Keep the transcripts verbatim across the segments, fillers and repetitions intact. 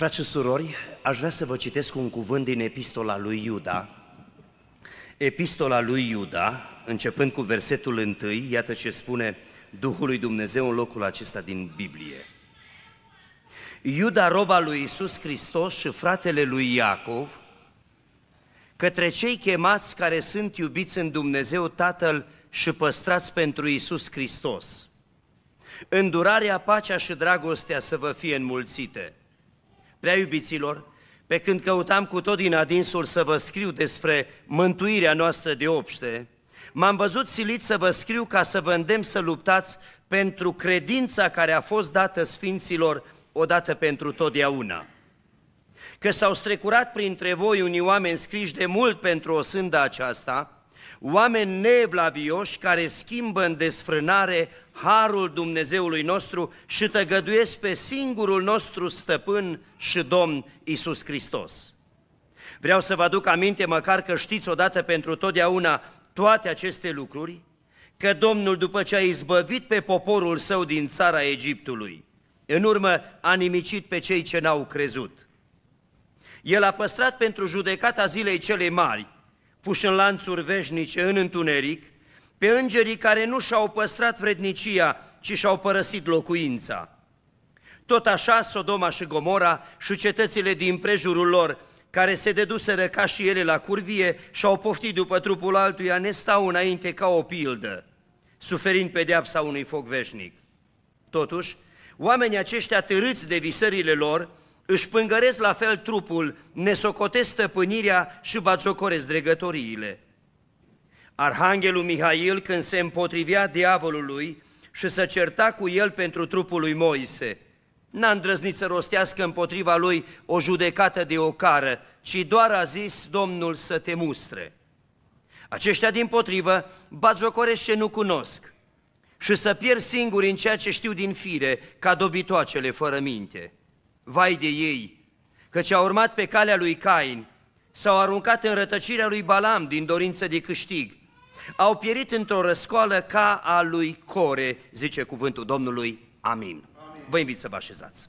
Frați și surori, aș vrea să vă citesc un cuvânt din epistola lui Iuda. Epistola lui Iuda, începând cu versetul întâi, iată ce spune Duhul lui Dumnezeu în locul acesta din Biblie. Iuda, rob al lui Iisus Hristos și fratele lui Iacov, către cei chemați care sunt iubiți în Dumnezeu Tatăl și păstrați pentru Iisus Hristos. Îndurarea, pacea și dragostea să vă fie înmulțite. Prea iubiților, pe când căutam cu tot din adinsul să vă scriu despre mântuirea noastră de obște, m-am văzut silit să vă scriu ca să vă îndemn să luptați pentru credința care a fost dată sfinților odată pentru totdeauna. Că s-au strecurat printre voi unii oameni scriși de mult pentru o sândă aceasta, oameni neevlavioși care schimbă în desfrânare harul Dumnezeului nostru și tăgăduiesc pe singurul nostru stăpân și Domn Iisus Hristos. Vreau să vă aduc aminte, măcar că știți odată pentru totdeauna toate aceste lucruri, că Domnul, după ce a izbăvit pe poporul său din țara Egiptului, în urmă a nimicit pe cei ce n-au crezut. El a păstrat pentru judecata zilei cele mari, puși în lanțuri veșnice în întuneric, pe îngerii care nu și-au păstrat vrednicia, ci și-au părăsit locuința. Tot așa Sodoma și Gomora și cetățile din prejurul lor, care se deduseră ca și ele la curvie și-au poftit după trupul altuia, ne stau înainte ca o pildă, suferind pedeapsa unui foc veșnic. Totuși, oamenii aceștia târâți de visările lor, își pângăresc la fel trupul, nesocotesc stăpânirea și batjocoresc dregătoriile. Arhanghelul Mihail, când se împotrivea diavolului și să certa cu el pentru trupul lui Moise, n-a îndrăznit să rostească împotriva lui o judecată de ocară, ci doar a zis Domnul să te mustre. Aceștia dimpotrivă batjocoresc ce nu cunosc și să pierd singuri în ceea ce știu din fire, ca dobitoacele fără minte. Vai de ei, căci au urmat pe calea lui Cain, s-au aruncat în rătăcirea lui Balam din dorință de câștig, au pierit într-o răscoală ca a lui Core, zice cuvântul Domnului. Amin. Amin. Vă invit să vă așezați.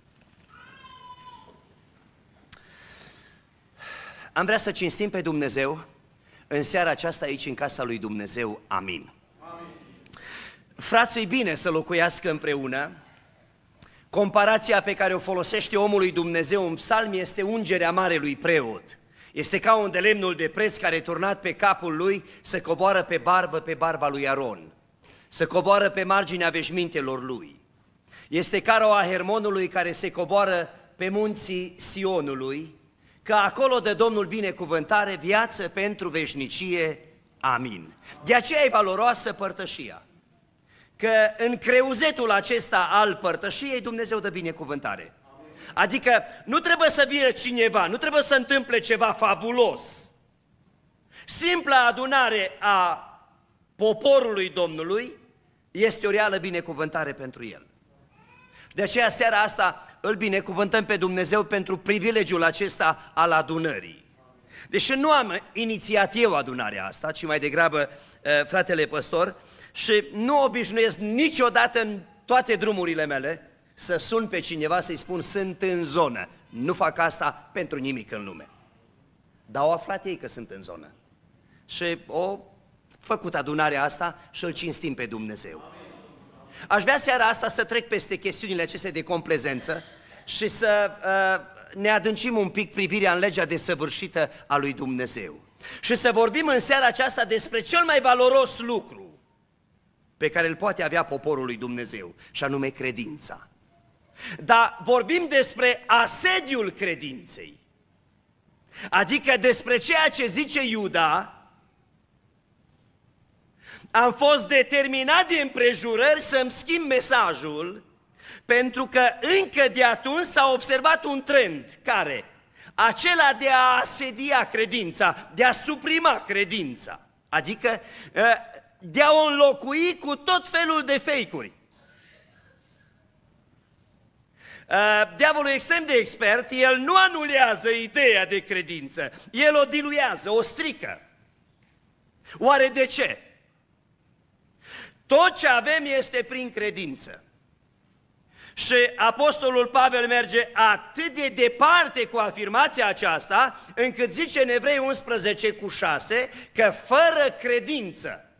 Am vrea să cinstim pe Dumnezeu în seara aceasta aici în casa lui Dumnezeu. Amin. Amin. Frații, bine să locuiască împreună. Comparația pe care o folosește omul lui Dumnezeu în psalm este ungerea marelui preot. Este ca un de lemnul de preț care, turnat pe capul lui, se coboară pe barbă, pe barba lui Aron, se coboară pe marginea veșmintelor lui. Este ca roa Hermonului care se coboară pe munții Sionului, că acolo dă Domnul binecuvântare, viață pentru veșnicie. Amin. De aceea e valoroasă părtășia, că în creuzetul acesta al părtășiei Dumnezeu dă binecuvântare. Adică nu trebuie să vină cineva, nu trebuie să întâmple ceva fabulos. Simpla adunare a poporului Domnului este o reală binecuvântare pentru el. De aceea seara asta îl binecuvântăm pe Dumnezeu pentru privilegiul acesta al adunării. Deși nu am inițiat eu adunarea asta, ci mai degrabă fratele păstor, și nu obișnuiesc niciodată în toate drumurile mele să sun pe cineva să-i spun sunt în zonă. Nu fac asta pentru nimic în lume. Dar au aflat ei că sunt în zonă. Și o făcut adunarea asta și îl cinstim pe Dumnezeu. Aș vrea seara asta să trec peste chestiunile acestea de complezență și să uh, ne adâncim un pic privirea în legea desăvârșită a lui Dumnezeu. Și să vorbim în seara aceasta despre cel mai valoros lucru pe care îl poate avea poporul lui Dumnezeu, și anume credința. Dar vorbim despre asediul credinței, adică despre ceea ce zice Iuda: am fost determinat de împrejurări să-mi schimb mesajul, pentru că încă de atunci s-a observat un trend, care? Acela de a asedia credința, de a suprima credința, adică de a o înlocui cu tot felul de fake-uri. Diavolul e extrem de expert, el nu anulează ideea de credință, el o diluează, o strică. Oare de ce? Tot ce avem este prin credință. Și apostolul Pavel merge atât de departe cu afirmația aceasta, încât zice în Evrei unsprezece cu șase că fără credință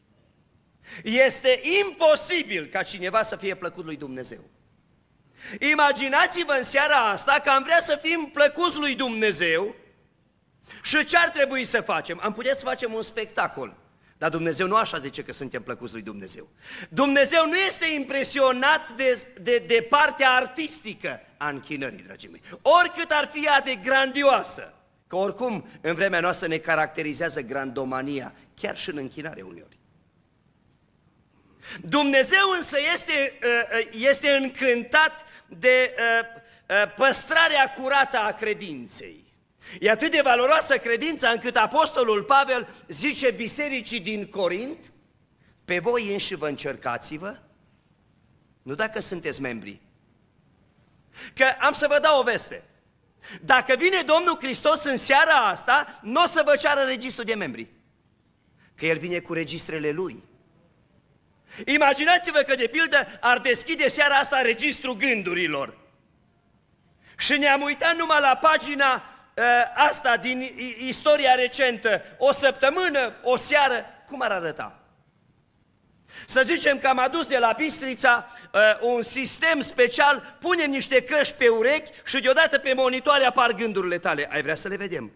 este imposibil ca cineva să fie plăcut lui Dumnezeu. Imaginați-vă în seara asta că am vrea să fim plăcuți lui Dumnezeu și ce ar trebui să facem? Am putea să facem un spectacol. Dar Dumnezeu nu așa zice că suntem plăcuți lui Dumnezeu. Dumnezeu nu este impresionat de, de, de partea artistică a închinării, dragii mei. Oricât ar fi ea de grandioasă, că oricum în vremea noastră ne caracterizează grandomania, chiar și în închinare uneori. Dumnezeu însă este, este încântat de păstrarea curată a credinței. E atât de valoroasă credința încât apostolul Pavel zice bisericii din Corint: pe voi înși vă încercați-vă, nu dacă sunteți membri. Că am să vă dau o veste. Dacă vine Domnul Hristos în seara asta, nu o să vă ceară registrul de membri, că El vine cu registrele Lui. Imaginați-vă că de pildă ar deschide seara asta registrul gândurilor și ne-am uitat numai la pagina asta din istoria recentă, o săptămână, o seară, cum ar arăta? Să zicem că am adus de la Bistrița uh, un sistem special, punem niște căști pe urechi și deodată pe monitoare apar gândurile tale. Ai vrea să le vedem?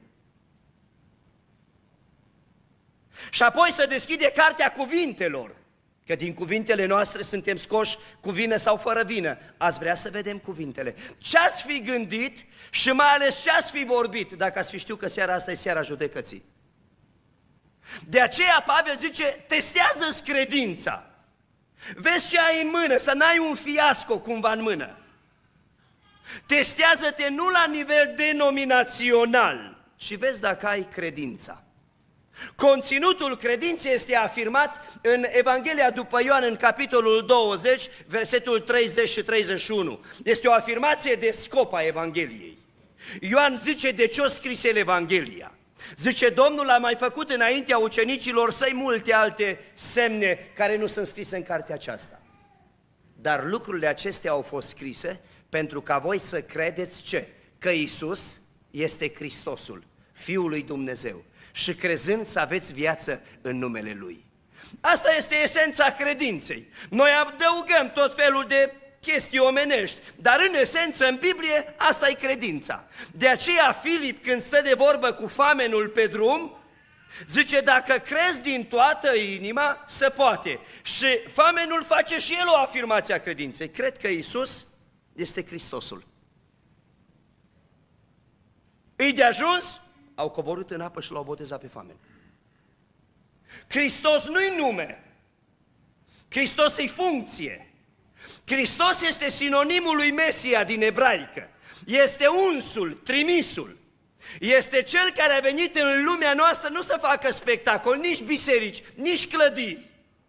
Și apoi să deschide cartea cuvintelor, că din cuvintele noastre suntem scoși cu vină sau fără vină. Ați vrea să vedem cuvintele. Ce ați fi gândit și mai ales ce ați fi vorbit dacă ați fi știut că seara asta e seara judecății? De aceea Pavel zice, testează-ți credința. Vezi ce ai în mână, să n-ai un fiasco cumva în mână. Testează-te nu la nivel denominațional, ci vezi dacă ai credința. Conținutul credinței este afirmat în Evanghelia după Ioan, în capitolul douăzeci, versetul treizeci și treizeci și unu. Este o afirmație de scop a Evangheliei. Ioan zice de ce o scris el Evanghelia. Zice, Domnul a mai făcut înaintea ucenicilor săi multe alte semne care nu sunt scrise în cartea aceasta. Dar lucrurile acestea au fost scrise pentru ca voi să credeți ce? Că Iisus este Hristosul, Fiul lui Dumnezeu, și crezând să aveți viață în numele Lui. Asta este esența credinței. Noi adăugăm tot felul de chestii omenești, dar în esență, în Biblie, asta e credința. De aceea Filip, când stă de vorbă cu famenul pe drum, zice, dacă crezi din toată inima, se poate. Și famenul face și el o afirmație a credinței. Cred că Iisus este Hristosul. Îi de ajuns? Au coborât în apă și l-au botezat pe famen. Hristos nu-i nume, Hristos e funcție. Hristos este sinonimul lui Mesia din ebraică. Este unsul, trimisul. Este cel care a venit în lumea noastră nu să facă spectacol, nici biserici, nici clădiri,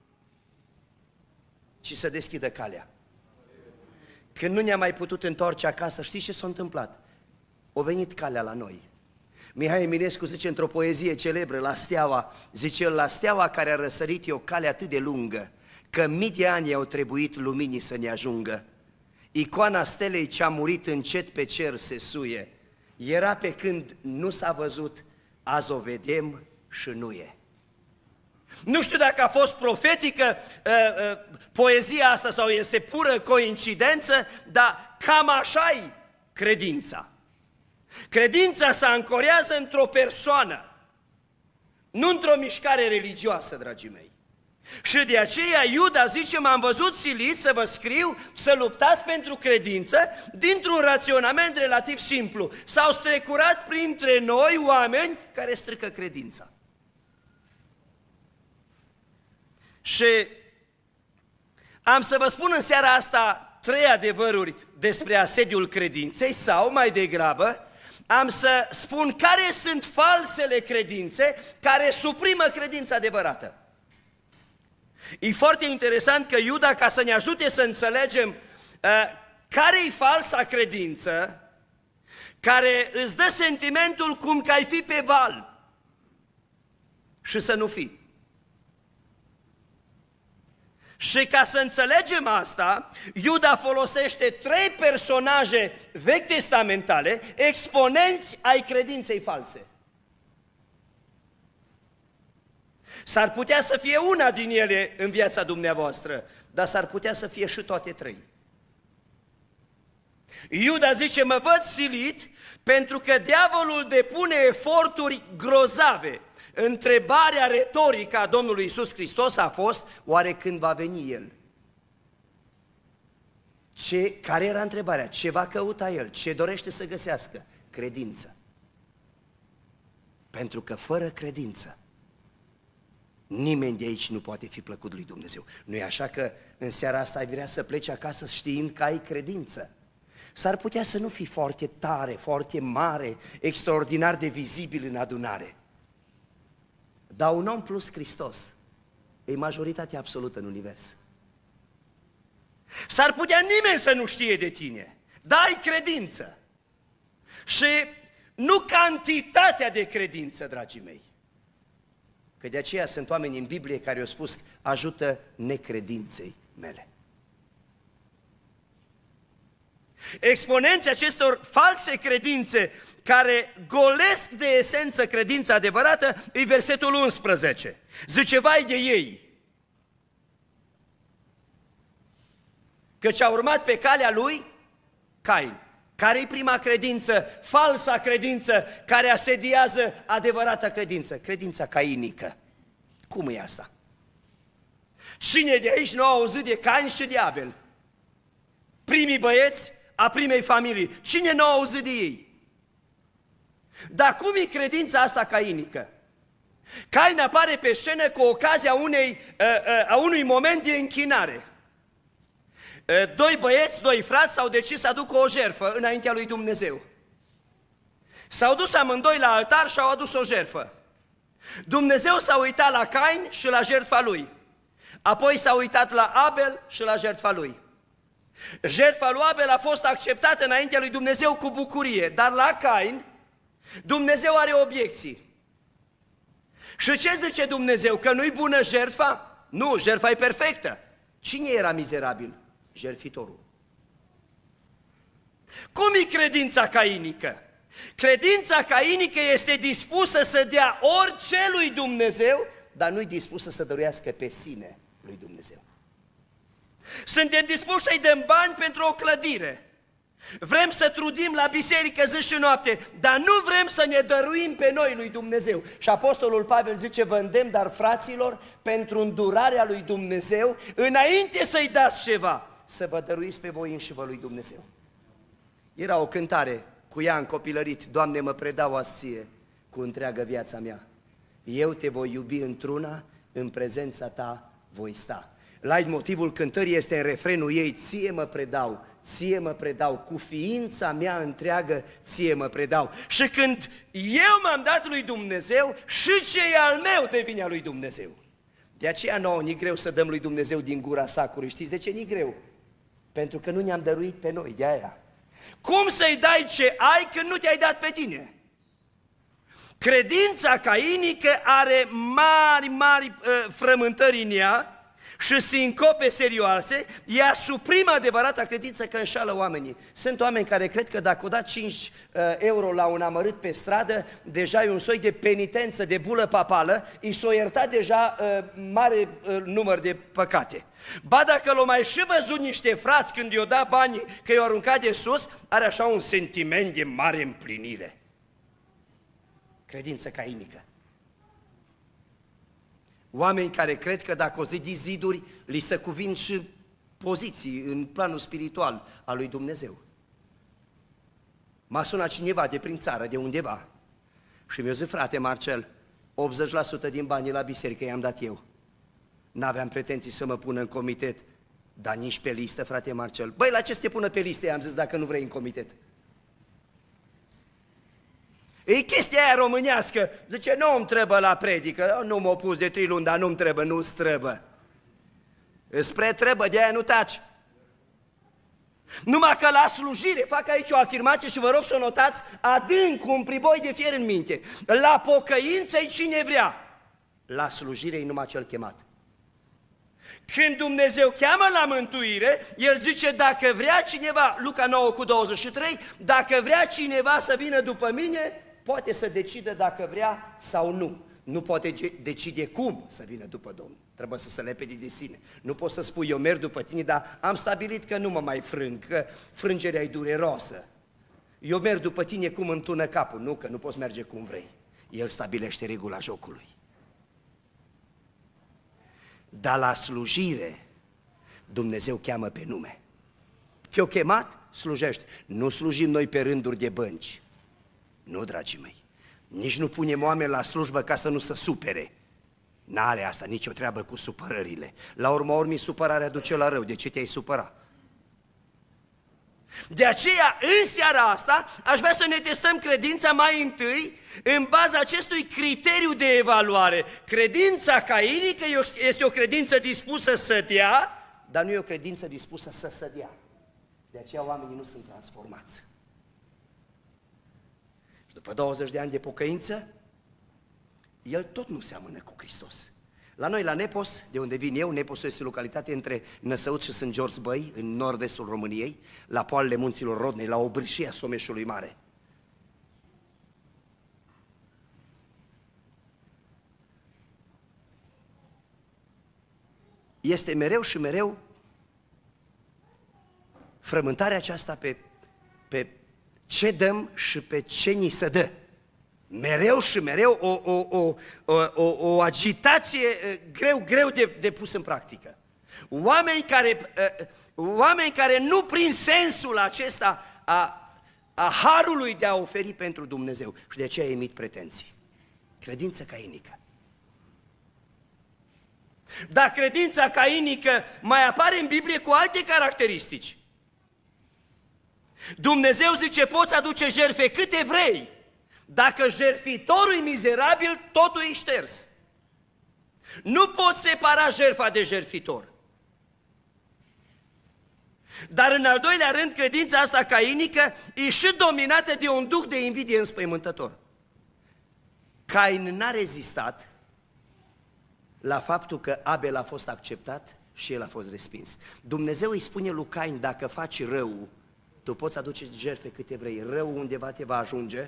ci să deschidă calea. Când nu ne-am mai putut întoarce acasă, știți ce s-a întâmplat? A venit calea la noi. Mihai Eminescu zice într-o poezie celebră, La Steaua, zice el, la steaua care a răsărit e o cale atât de lungă, că mii de ani au trebuit luminii să ne ajungă. Icoana stelei ce-a murit încet pe cer se suie. Era pe când nu s-a văzut, azi o vedem și nu e. Nu știu dacă a fost profetică uh, uh, poezia asta sau este pură coincidență, dar cam așa-i credința. Credința se ancorează într-o persoană, nu într-o mișcare religioasă, dragii mei. Și de aceea Iuda zice, m-am văzut silit să vă scriu să luptați pentru credință dintr-un raționament relativ simplu. S-au strecurat printre noi oameni care strică credința. Și am să vă spun în seara asta trei adevăruri despre asediul credinței sau, mai degrabă, am să spun care sunt falsele credințe care suprimă credința adevărată. E foarte interesant că Iuda, ca să ne ajute să înțelegem uh, care e falsa credință, care îți dă sentimentul cum că ai fi pe val și să nu fii. Și ca să înțelegem asta, Iuda folosește trei personaje vechi testamentale, exponenți ai credinței false. S-ar putea să fie una din ele în viața dumneavoastră, dar s-ar putea să fie și toate trei. Iuda zice, mă văd silit pentru că diavolul depune eforturi grozave. Întrebarea retorică a Domnului Iisus Hristos a fost, oare când va veni El? Ce, care era întrebarea? Ce va căuta El? Ce dorește să găsească? Credință. Pentru că fără credință, nimeni de aici nu poate fi plăcut lui Dumnezeu. Nu e așa că în seara asta ai vrea să pleci acasă știind că ai credință? S-ar putea să nu fii foarte tare, foarte mare, extraordinar de vizibil în adunare. Dar un om plus Hristos e majoritatea absolută în univers. S-ar putea nimeni să nu știe de tine, dar ai credință. Și nu cantitatea de credință, dragii mei. Că de aceea sunt oameni în Biblie care au spus, ajută necredinței mele. Exponenții acestor false credințe care golesc de esență credința adevărată e versetul unsprezece. Zice, vai de ei, căci a urmat pe calea lui Cain. Care-i prima credință, falsa credință, care asediază adevărata credință? Credința cainică. Cum e asta? Cine de aici nu a auzit de Cain și de Abel? Primii băieți a primei familii. Cine nu a auzit de ei? Dar cum e credința asta cainică? Cain apare pe scenă cu ocazia unei, a unui moment de închinare. Doi băieți, doi frați s-au decis să aducă o jertfă înaintea lui Dumnezeu. S-au dus amândoi la altar și au adus o jertfă. Dumnezeu s-a uitat la Cain și la jertfa lui. Apoi s-a uitat la Abel și la jertfa lui. Jertfa lui Abel a fost acceptată înaintea lui Dumnezeu cu bucurie, dar la Cain Dumnezeu are obiecții. Și ce zice Dumnezeu? Că nu-i bună jertfa? Nu, jertfa e perfectă. Cine era mizerabil? Jertfitorul. Cum e credința cainică? Credința cainică este dispusă să dea orice lui Dumnezeu, dar nu-i dispusă să dăruiască pe sine lui Dumnezeu. Suntem dispuși să-i dăm bani pentru o clădire. Vrem să trudim la biserică zi și noapte, dar nu vrem să ne dăruim pe noi lui Dumnezeu. Și Apostolul Pavel zice, vă îndemn, dar fraților, pentru îndurarea lui Dumnezeu, înainte să-i dați ceva, să vă dăruiți pe voi înși vă lui Dumnezeu. Era o cântare, cu ea în copilărit, Doamne, mă predau azi ție cu întreagă viața mea. Eu te voi iubi într-una, în prezența ta voi sta. Light motivul cântării este în refrenul ei, ție mă predau, ție mă predau, cu ființa mea întreagă, ție mă predau. Și când eu m-am dat lui Dumnezeu, și ce e al meu devine al lui Dumnezeu. De aceea nouă ni greu să dăm lui Dumnezeu din gura sacului. Știți de ce ni greu? Pentru că nu ne-am dăruit pe noi, de aia. Cum să-i dai ce ai când nu te-ai dat pe tine? Credința cainică are mari, mari uh, frământări în ea și sincope serioase, ea suprimă adevărata credință că înșală oamenii. Sunt oameni care cred că dacă o da cinci euro la un amărât pe stradă, deja e un soi de penitență, de bulă papală, îi s-o ierta deja uh, mare uh, număr de păcate. Ba dacă l-o mai și văzut niște frați când i-o da banii că i-o aruncat de sus, are așa un sentiment de mare împlinire. Credință cainică. Oameni care cred că dacă o zidi ziduri, li se cuvin și poziții în planul spiritual al lui Dumnezeu. M-a sunat cineva de prin țară, de undeva, și mi-a zis, frate Marcel, optzeci la sută din banii la biserică i-am dat eu. N-aveam pretenții să mă pună în comitet, dar nici pe listă, frate Marcel. Băi, la ce să te pună pe listă, i-am zis, dacă nu vrei în comitet? E chestia aia românească, zice, nu îmi trebuie la predică, nu m-au pus de trei luni, dar nu-mi trebuie, nu-ți trebuie. Spre trebuie, de aia nu taci. Numai că la slujire, fac aici o afirmație și vă rog să o notați adânc, cu un priboi de fier în minte. La pocăință-i cine vrea, la slujire-i numai cel chemat. Când Dumnezeu cheamă la mântuire, El zice, dacă vrea cineva, Luca nouă cu douăzeci și trei, dacă vrea cineva să vină după mine, poate să decidă dacă vrea sau nu. Nu poate decide cum să vină după Domnul. Trebuie să se lepede de sine. Nu poți să spui, eu merg după tine, dar am stabilit că nu mă mai frâng, că frângerea e dureroasă. Eu merg după tine cum întună capul. Nu, că nu poți merge cum vrei. El stabilește regula jocului. Dar la slujire, Dumnezeu cheamă pe nume. Te-o chemat, slujește. Nu slujim noi pe rânduri de bănci. Nu, dragii mei. Nici nu punem oameni la slujbă ca să nu se supere. N-are asta nicio treabă cu supărările. La urma urmii, supărarea duce la rău. De ce te-ai supăra? De aceea, în seara asta, aș vrea să ne testăm credința mai întâi în baza acestui criteriu de evaluare. Credința cainică este o credință dispusă să dea, dar nu e o credință dispusă să se dea. De aceea oamenii nu sunt transformați. Și după douăzeci de ani de pocăință, el tot nu seamănă cu Hristos. La noi, la Nepos, de unde vin eu, Neposul este o localitate între Năsăud și Sânt George Băi, în nord-estul României, la poalele munților Rodnei, la obrâșia Someșului Mare. Este mereu și mereu frământarea aceasta pe, pe ce dăm și pe ce ni se dă. Mereu și mereu o, o, o, o, o, o agitație greu, greu de, de pus în practică. Oameni care, oameni care nu prin sensul acesta a, a harului de a oferi pentru Dumnezeu și de aceea emit pretenții. Credință cainică. Dar credința cainică mai apare în Biblie cu alte caracteristici. Dumnezeu zice, poți aduce jertfe câte vrei. Dacă jertfitorul e mizerabil, totul e șters. Nu poți separa jertfa de jertfitor. Dar în al doilea rând, credința asta cainică e și dominată de un duh de invidie înspăimântător. Cain n-a rezistat la faptul că Abel a fost acceptat și el a fost respins. Dumnezeu îi spune lui Cain, dacă faci rău, tu poți aduce jertfe câte vrei, rău undeva te va ajunge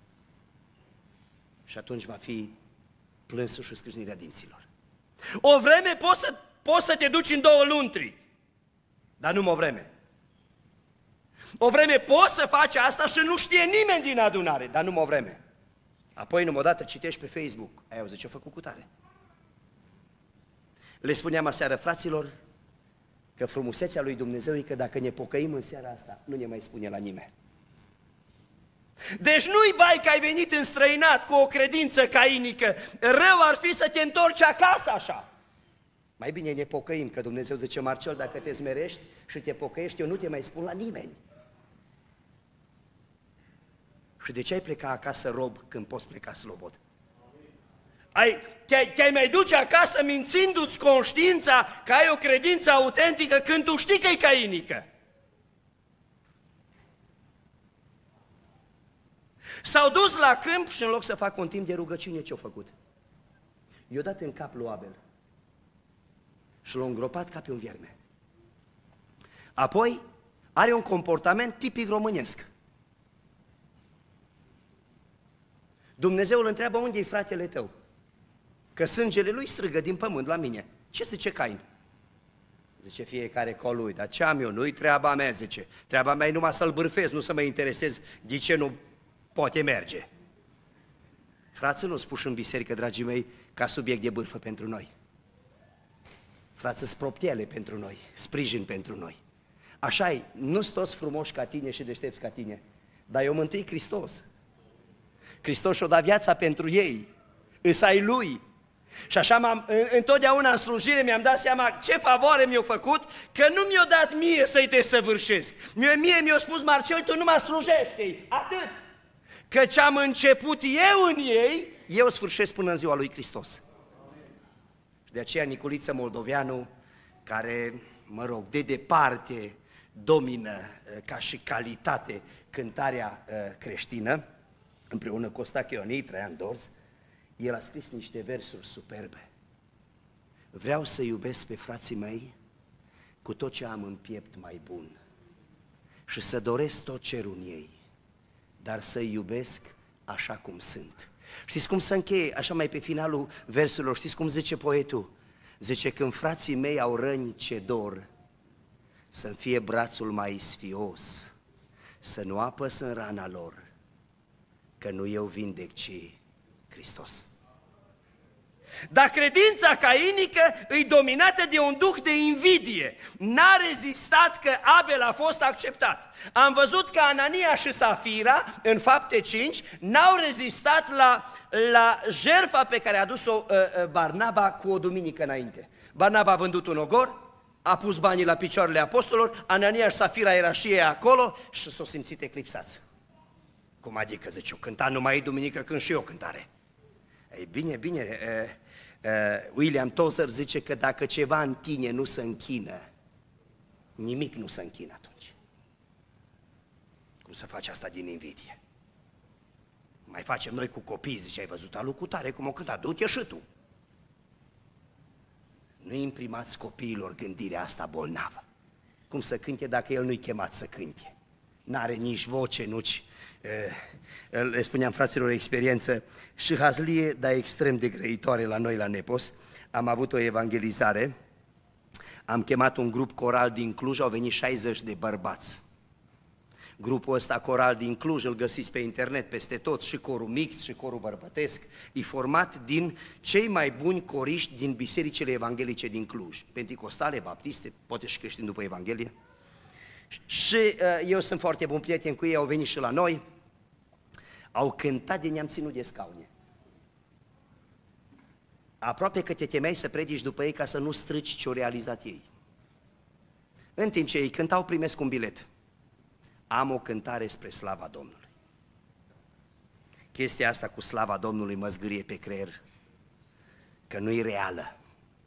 și atunci va fi plânsul și scrâșnirea dinților. O vreme poți să, poți să te duci în două luntri, dar nu o vreme. O vreme poți să faci asta și nu știe nimeni din adunare, dar nu o vreme. Apoi, numai odată citești pe Facebook, ai auzit ce-a făcut cu tare. Le spuneam aseară fraților că frumusețea lui Dumnezeu e că dacă ne pocăim în seara asta, nu ne mai spune la nimeni. Deci nu-i bai că ai venit înstrăinat cu o credință cainică, rău ar fi să te întorci acasă așa. Mai bine ne pocăim, că Dumnezeu zice, Marcel, dacă te smerești și te pocăiești, eu nu te mai spun la nimeni. Și de ce ai pleca acasă rob când poți pleca slobod? Ai, te-ai, te-ai mai duce acasă mințindu-ți conștiința că ai o credință autentică când tu știi că e cainică. S-au dus la câmp și în loc să facă un timp de rugăciune, ce-au făcut? I-au dat în cap lui Abel și l-au îngropat ca pe un vierme. Apoi are un comportament tipic românesc. Dumnezeu îl întreabă, unde-i fratele tău? Că sângele lui strigă din pământ la mine. Ce zice Cain? Zice, fiecare col lui, dar ce am eu? Nu-i treaba mea, zice. Treaba mea e numai să-l bârfez, nu să mă interesez de ce nu poate merge. Frații nu spuși în biserică, dragii mei, ca subiect de bârfă pentru noi. Frații sproptiele pentru noi, sprijin pentru noi. Așa-i, nu-s toți frumoși ca tine și deștepți ca tine, dar eu mântui Hristos. Hristos și-o dat viața pentru ei, îs ai Lui. Și așa m-am, întotdeauna în slujire mi-am dat seama ce favoare mi-a făcut, că nu mi-a dat mie să-i desăvârșesc. Mie, mie mi-a spus, Marcel, tu nu mă slujește-i, atât. Căci am început eu în ei, eu sfârșesc până în ziua lui Hristos. Și de aceea Niculiță Moldoveanu, care, mă rog, de departe domină ca și calitate cântarea creștină, împreună cu Ostache Ionii, Traian Dorz, el a scris niște versuri superbe. vreau să iubesc pe frații mei cu tot ce am în piept mai bun și să doresc tot cerul în ei, dar să-i iubesc așa cum sunt. Știți cum se încheie, așa mai pe finalul versurilor, știți cum zice poetul? Zice, când frații mei au răni ce dor, să-mi fie brațul mai sfios, să nu apăs în rana lor, că nu eu vindec, ci Hristos. Dar credința cainică e dominată de un duh de invidie. N-a rezistat că Abel a fost acceptat. Am văzut că Anania și Safira, în Fapte cinci, n-au rezistat la, la jertfa pe care a adus-o uh, uh, Barnaba cu o duminică înainte. Barnaba a vândut un ogor, a pus banii la picioarele apostolilor, Anania și Safira era și ei acolo și s-au simțit eclipsați. Cum adică, zice, eu cânta numai duminică când și eu cântare. Ei bine, bine, uh, uh, William Tozer zice că dacă ceva în tine nu se închină, nimic nu se închină atunci. Cum să faci asta din invidie? Mai facem noi cu copii, zice, ai văzut alu cu tare cum o cânta, du-te și tu. Nu imprimați copiilor gândirea asta bolnavă. Cum să cânte dacă el nu-i chemat să cânte? N-are nici voce, nici... Uh, le spuneam fraților o experiență și hazlie, dar extrem de grăitoare la noi la Nepos. Am avut o evangelizare, am chemat un grup coral din Cluj, au venit șaizeci de bărbați. Grupul ăsta coral din Cluj îl găsiți pe internet peste tot, și corul mixt și corul bărbătesc, e format din cei mai buni coriști din bisericile evanghelice din Cluj, penticostale, baptiste, poate și creștini după Evanghelie. Și uh, eu sunt foarte bun prieten cu ei, au venit și la noi, au cântat de ne-am ținut de scaune. Aproape că te temeai să predici după ei ca să nu strici ce-au realizat ei. În timp ce ei cântau, primesc un bilet. Am o cântare spre slava Domnului. Chestia asta cu slava Domnului mă zgârie pe creier, că nu e reală.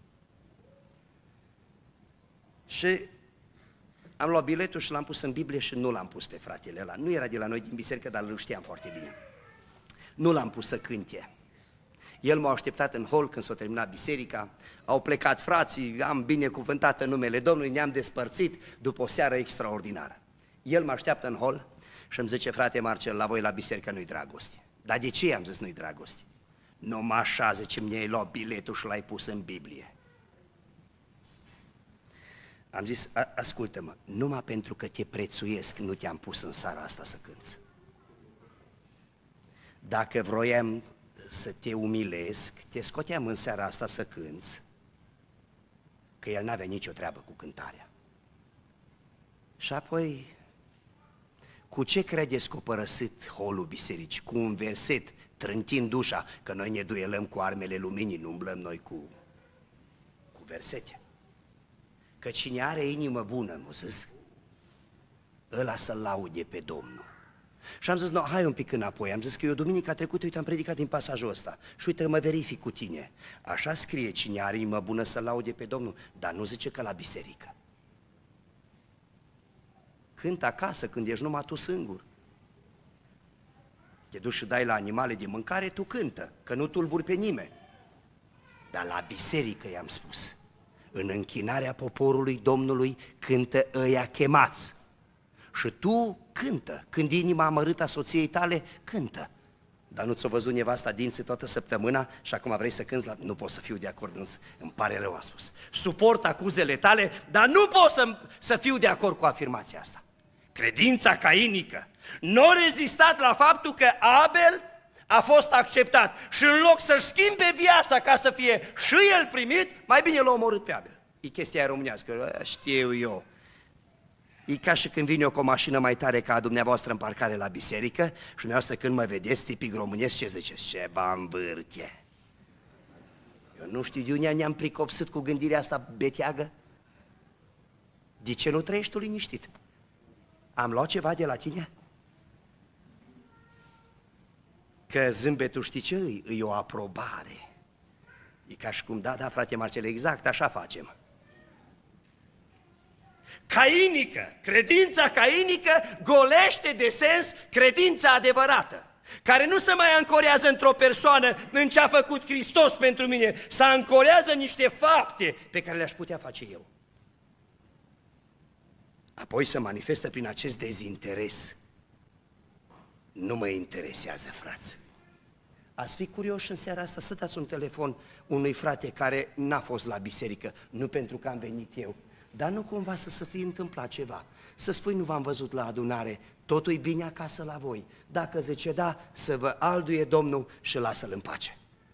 Și am luat biletul și l-am pus în Biblie și nu l-am pus pe fratele ăla. Nu era de la noi din biserică, dar îl știam foarte bine. Nu l-am pus să cânte. El m-a așteptat în hol când s-a terminat biserica, au plecat frații, am binecuvântat în numele Domnului, ne-am despărțit după o seară extraordinară. El mă așteaptă în hol și îmi zice, frate Marcel, la voi la biserică nu-i dragoste. Dar de ce am zis nu-i dragoste? Numai așa, zice, mi-ai luat biletul și l-ai pus în Biblie. Am zis, ascultă-mă, numai pentru că te prețuiesc nu te-am pus în seara asta să cânți. Dacă vroiam să te umilesc, te scoteam în seara asta să cânți, că el n-avea nicio treabă cu cântarea. Și apoi, cu ce credeți că a părăsit holul bisericii? Cu un verset, trântind ușa, că noi ne duelăm cu armele luminii, nu umblăm noi cu, cu versete. Că cine are inimă bună, m-a zis, ăla să-L laude pe Domnul. Și am zis, no, hai un pic înapoi, am zis că eu duminica trecută, uite, am predicat din pasajul ăsta și uite, mă verific cu tine. Așa scrie, cine are inimă bună să laude pe Domnul, dar nu zice că la biserică. Cântă acasă, când ești numai tu singur. Te duci și dai la animale de mâncare, tu cântă, că nu tulburi pe nimeni. Dar la biserică, i-am spus, în închinarea poporului Domnului cântă ăia chemați. Și tu cântă, când inima amărâtă a soției tale, cântă. Dar nu ți-o văzut nevasta dinții toată săptămâna și acum vrei să cânți la... Nu pot să fiu de acord, însă îmi pare rău, am spus. Suport acuzele tale, dar nu pot să, să fiu de acord cu afirmația asta. Credința cainică nu a rezistat la faptul că Abel a fost acceptat și în loc să-și schimbe viața ca să fie și el primit, mai bine l-a omorât pe Abel. E chestia românească, știu eu. E ca și când vine eu cu o mașină mai tare ca a dumneavoastră în parcare la biserică și dumneavoastră când mă vedeți tipic românesc, ce ziceți? Ce bambârche! Eu nu știu de unde ne-am pricopsit cu gândirea asta beteagă. De ce nu trăiești tu liniștit? Am luat ceva de la tine? Că zâmbetul știi ce îi? Îi o aprobare. E ca și cum, da, da, frate Marcel, exact așa facem. Cainică, credința cainică golește de sens credința adevărată. care nu se mai ancorează într-o persoană, în ce a făcut Hristos pentru mine, se ancorează niște fapte pe care le-aș putea face eu. Apoi se manifestă prin acest dezinteres. Nu mă interesează, frați. Ați fi curioși în seara asta să dați un telefon unui frate care n-a fost la biserică, nu pentru că am venit eu, dar nu cumva să se fi întâmplat ceva. Să spui, nu v-am văzut la adunare, totul e bine acasă la voi. Dacă zice da, să vă alduie Domnul și lasă-l în pace.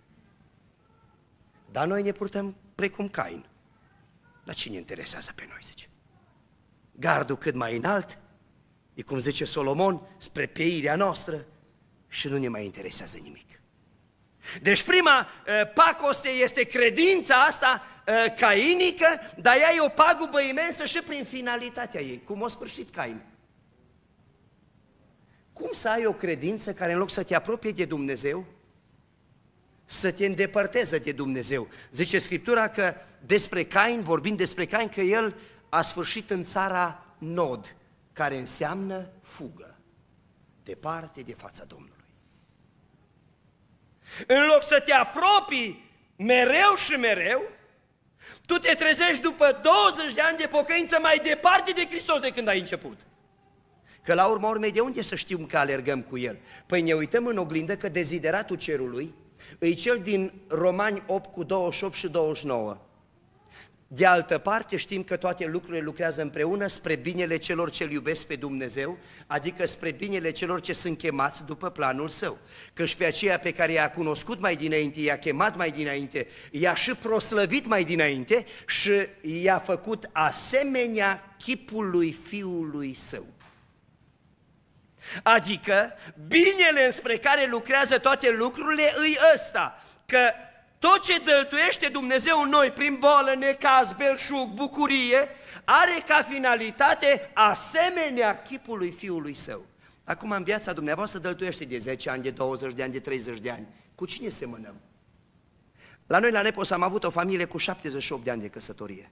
Dar noi ne purtăm precum Cain. Dar cine interesează pe noi, zice? Gardul cât mai înalt, e cum zice Solomon, spre pieirea noastră și nu ne mai interesează nimic. Deci prima uh, pacoste este credința asta uh, cainică, dar ea e o pagubă imensă și prin finalitatea ei, cum a sfârșit Cain. Cum să ai o credință care în loc să te apropie de Dumnezeu, să te îndepărteze de Dumnezeu? Zice Scriptura că despre Cain, vorbind despre Cain, că el a sfârșit în țara Nod, care înseamnă fugă, departe de fața Domnului. În loc să te apropii mereu și mereu, tu te trezești după douăzeci de ani de pocăință mai departe de Hristos de când ai început. Că la urma urmei, de unde să știm că alergăm cu El? Păi ne uităm în oglindă că dezideratul cerului e cel din Romani opt cu douăzeci și opt și douăzeci și nouă. De altă parte știm că toate lucrurile lucrează împreună spre binele celor ce-L iubesc pe Dumnezeu, adică spre binele celor ce sunt chemați după planul Său. Căci pe aceea pe care i-a cunoscut mai dinainte, i-a chemat mai dinainte, i-a și proslăvit mai dinainte și i-a făcut asemenea chipului Fiului Său. Adică binele înspre care lucrează toate lucrurile îi ăsta, că tot ce dăltuiește Dumnezeu în noi prin boală, necaz, belșug, bucurie, are ca finalitate asemenea chipului Fiului Său. Acum în viața dumneavoastră dăltuiește de zece ani, de douăzeci de ani, de treizeci de ani. Cu cine semănăm? La noi la Nepos am avut o familie cu șaptezeci și opt de ani de căsătorie.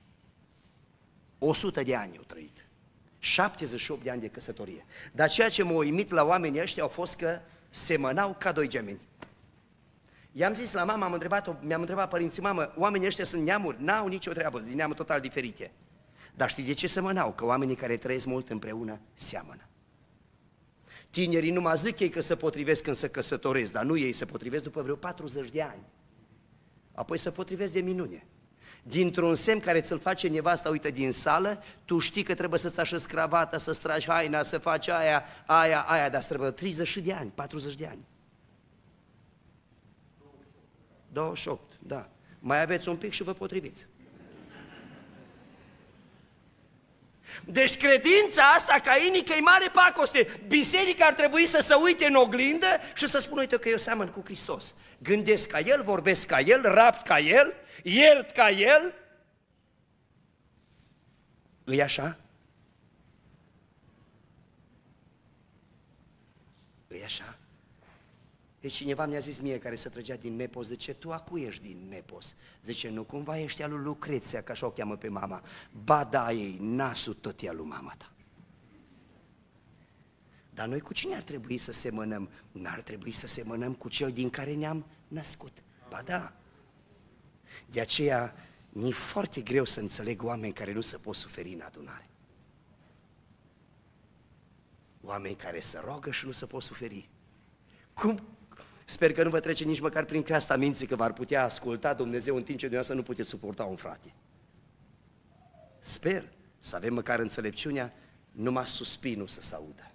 o sută de ani au trăit. șaptezeci și opt de ani de căsătorie. Dar ceea ce m-a uimit la oamenii ăștia au fost că semănau ca doi gemeni. I-am zis la mama, am întrebat-o, mi-am întrebat părinții, mamă, oamenii ăștia sunt neamuri? N-au nicio treabă, sunt din neamuri total diferite. Dar știi de ce semănau? Că oamenii care trăiesc mult împreună seamănă. Tinerii numai zic ei că se potrivesc când se căsătoresc, dar nu ei se potrivesc după vreo patruzeci de ani. Apoi se potrivesc de minune. Dintr-un semn care ți-l face nevasta, uite, din sală, tu știi că trebuie să-ți așezi cravata, să-ți tragi haina, să faci aia, aia, aia, dar trebuie treizeci de ani, patruzeci de ani. douăzeci și opt, da. Mai aveți un pic și vă potriviți. Deci credința asta cainică e mare pacoste. Biserica ar trebui să se uite în oglindă și să spună, uite că eu seamăn cu Hristos. Gândesc ca El, vorbesc ca El, rapt ca El, iert ca El. E așa? E așa? Deci cineva mi-a zis mie, care se trăgea din Nepos, zice, tu acu ești din Nepos? Zice, nu, cumva ești al lui Lucreția, că așa o cheamă pe mama. Ba da, ei, nasul tot e al lui mama ta. Dar noi cu cine ar trebui să semănăm? N-ar trebui să semănăm cu cel din care ne-am născut. Ba da. De aceea mi-e foarte greu să înțeleg oameni care nu se pot suferi în adunare. Oameni care se roagă și nu se pot suferi. Cum? Sper că nu vă trece nici măcar prin creasta minții că v-ar putea asculta Dumnezeu în timp ce dumneavoastră nu puteți suporta un frate. Sper să avem măcar înțelepciunea numai suspinul să se audă.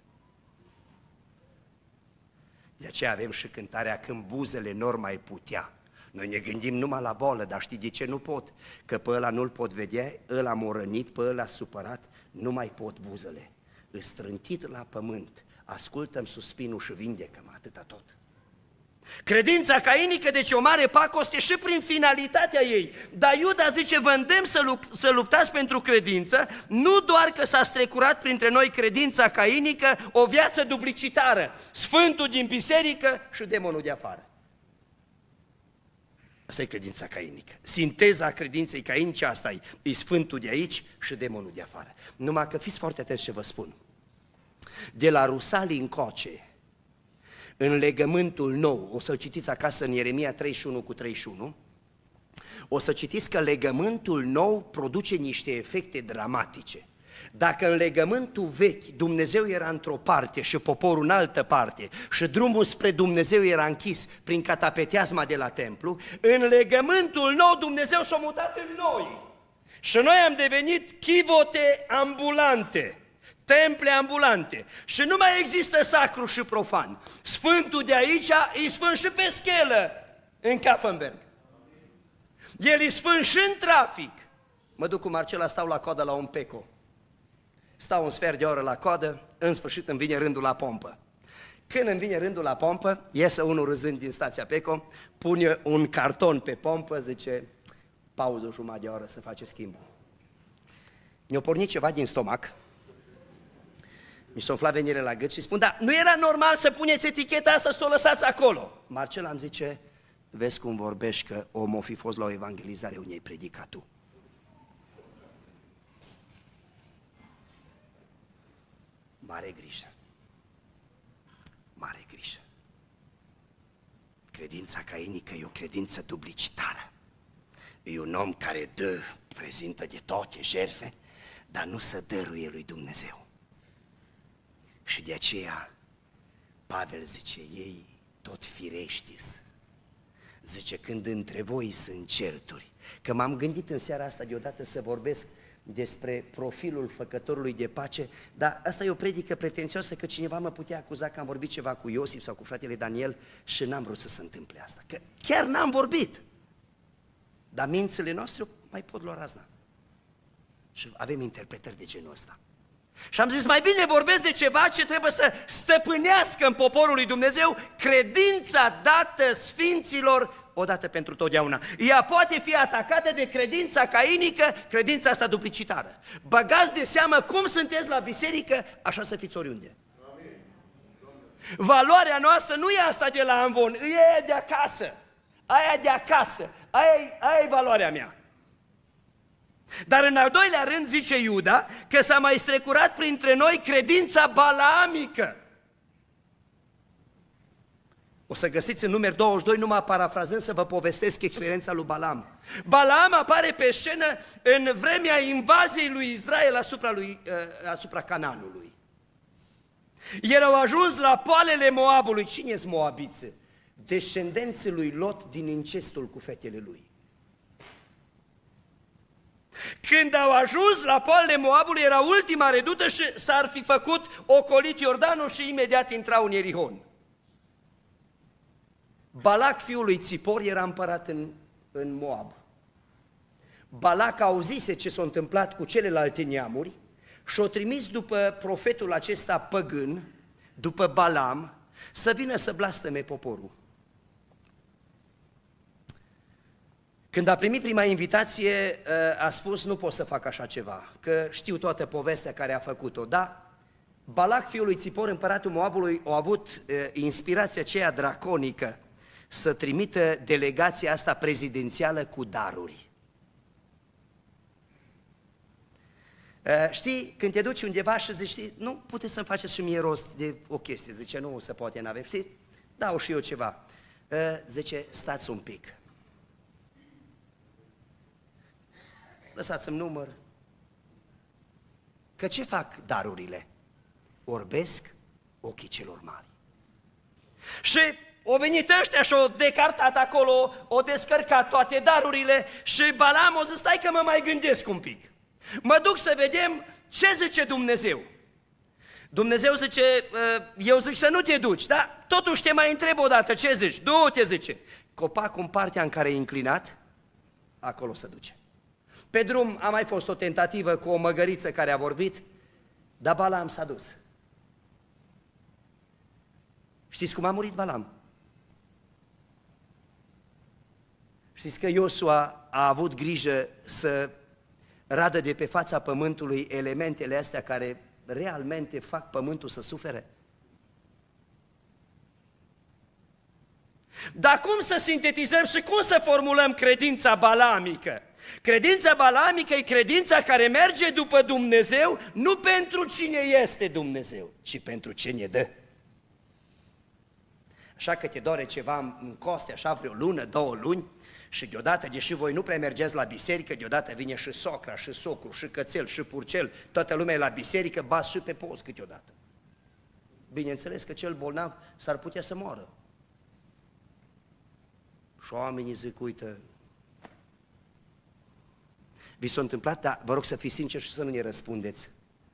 De aceea avem și cântarea Când buzele n-or mai putea. Noi ne gândim numai la boală, dar știi de ce nu pot? Că pe ăla nu-l pot vedea, ăla m-a rănit, pe ăla supărat, nu mai pot buzele. Îs strântit la pământ, ascultăm suspinul și vindecăm, atâta tot. Credința cainică, deci o mare pacoste și prin finalitatea ei. Dar Iuda zice, vă îndemn să, lup să luptați pentru credință, nu doar că s-a strecurat printre noi credința cainică, o viață duplicitară, sfântul din biserică și demonul de afară. Asta e credința cainică. Sinteza credinței cainice, asta e, e sfântul de aici și demonul de afară. Numai că fiți foarte atenți ce vă spun. De la Rusalii încoace, în legământul nou, o să citiți acasă în Ieremia treizeci și unu cu treizeci și unu, o să citiți că legământul nou produce niște efecte dramatice. Dacă în legământul vechi Dumnezeu era într-o parte și poporul în altă parte și drumul spre Dumnezeu era închis prin catapeteasma de la templu, în legământul nou Dumnezeu s-a mutat în noi și noi am devenit chivote ambulante, temple ambulante și nu mai există sacru și profan. Sfântul de aici e sfânt și pe schelă în Kaffenberg. El e sfânt și în trafic. Mă duc cu Marcela, stau la coadă la un peco. Stau un sfert de oră la coadă, în sfârșit îmi vine rândul la pompă. Când îmi vine rândul la pompă, iese unul râzând din stația Peco, pune un carton pe pompă, zice, pauză o jumătate de oră să face schimbul. Mi-a pornit ceva din stomac, mi s-a umflat venire la gât și spun, da, nu era normal să puneți eticheta asta și să o lăsați acolo. Marcela îmi zice, vezi cum vorbești că omul o fi fost la o evangelizare unde ai predicat tu. Mare grijă, mare grijă. Credința cainică e o credință duplicitară. E un om care dă, prezintă de toate jertfe, dar nu se dăruie lui Dumnezeu. Și de aceea Pavel zice, ei tot firești-s. Zice, când între voi sunt certuri. Că m-am gândit în seara asta deodată să vorbesc despre profilul făcătorului de pace, dar asta e o predică pretențioasă că cineva mă putea acuza că am vorbit ceva cu Iosif sau cu fratele Daniel și n-am vrut să se întâmple asta, că chiar n-am vorbit, dar mințile noastre mai pot lua razna și avem interpretări de genul ăsta. Și am zis, mai bine vorbesc de ceva ce trebuie să stăpânească în poporul lui Dumnezeu credința dată sfinților odată pentru totdeauna. Ea poate fi atacată de credința cainică, credința asta duplicitară. Băgați de seamă cum sunteți la biserică, așa să fiți oriunde. Amin. Valoarea noastră nu e asta de la amvon, e aia de acasă. Aia de acasă, aia, aia e valoarea mea. Dar în al doilea rând zice Iuda că s-a mai strecurat printre noi credința balaamică. O să găsiți în numeri douăzeci și doi, numai parafrazând, să vă povestesc experiența lui Balaam. Balaam apare pe scenă în vremea invaziei lui Israel asupra, lui, asupra Canaanului. Ei au ajuns la poalele Moabului. Cine-s moabițe? Descendenții lui Lot din incestul cu fetele lui. Când au ajuns la poalele Moabului, era ultima redută și s-ar fi făcut ocolit Iordanul și imediat intrau în Ierihon. Balac, fiul lui Țipor, era împărat în, în Moab. Balac auzise ce s-a întâmplat cu celelalte neamuri și o trimis după profetul acesta păgân, după Balaam, să vină să blastăme poporul. Când a primit prima invitație, a spus, nu pot să fac așa ceva, că știu toată povestea care a făcut-o, dar Balac, fiul lui Țipor, împăratul Moabului, a avut inspirația aceea draconică să trimită delegația asta prezidențială cu daruri. Știi, când te duci undeva și zici, știi, nu puteți să-mi faceți și mie rost de o chestie, zice, nu se poate, n-avem, știi, dau și eu ceva. Zice, stați un pic. Lăsați-mi număr. Că ce fac darurile? Orbesc ochii celor mari. Și au venit ăștia și au decartat acolo, au descărcat toate darurile și Balaam o zis, stai că mă mai gândesc un pic. Mă duc să vedem ce zice Dumnezeu. Dumnezeu zice, eu zic să nu te duci, dar totuși te mai întreb o dată, ce zici? Du-te, zice. Copacul în partea în care e înclinat, acolo se duce. Pe drum a mai fost o tentativă cu o măgăriță care a vorbit, dar Balaam s-a dus. Știți cum a murit Balaam? Știți că Iosua a avut grijă să radă de pe fața pământului elementele astea care realmente fac pământul să sufere? Dar cum să sintetizăm și cum să formulăm credința balaamică? Credința balaamică e credința care merge după Dumnezeu, nu pentru cine este Dumnezeu, ci pentru ce ne dă. așa că te doare ceva în coste, așa vreo lună, două luni, și deodată, deși voi nu prea mergeți la biserică, deodată vine și socra, și socru, și cățel, și purcel, toată lumea e la biserică, bați și pe post câteodată. Bineînțeles că cel bolnav s-ar putea să moară. Și oamenii zic, uite, vi s-a întâmplat, dar vă rog să fiți sinceri și să nu ne răspundeți.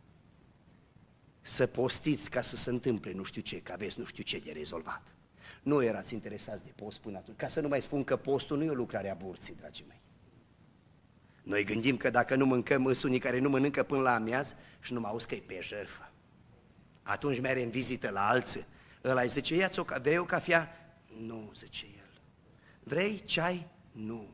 Să postiți ca să se întâmple nu știu ce, că aveți nu știu ce de rezolvat. Nu erați interesați de post până atunci, ca să nu mai spun că postul nu e o lucrare a burții, dragii mei. Noi gândim că dacă nu mâncăm, sunt unii care nu mănâncă până la amiaz și nu mă auzi că e pe jertfă. Atunci merge în vizită la alții, ăla îi zice, ia-ți o, vrei o cafea? Nu, zice el. Vrei ceai? Nu.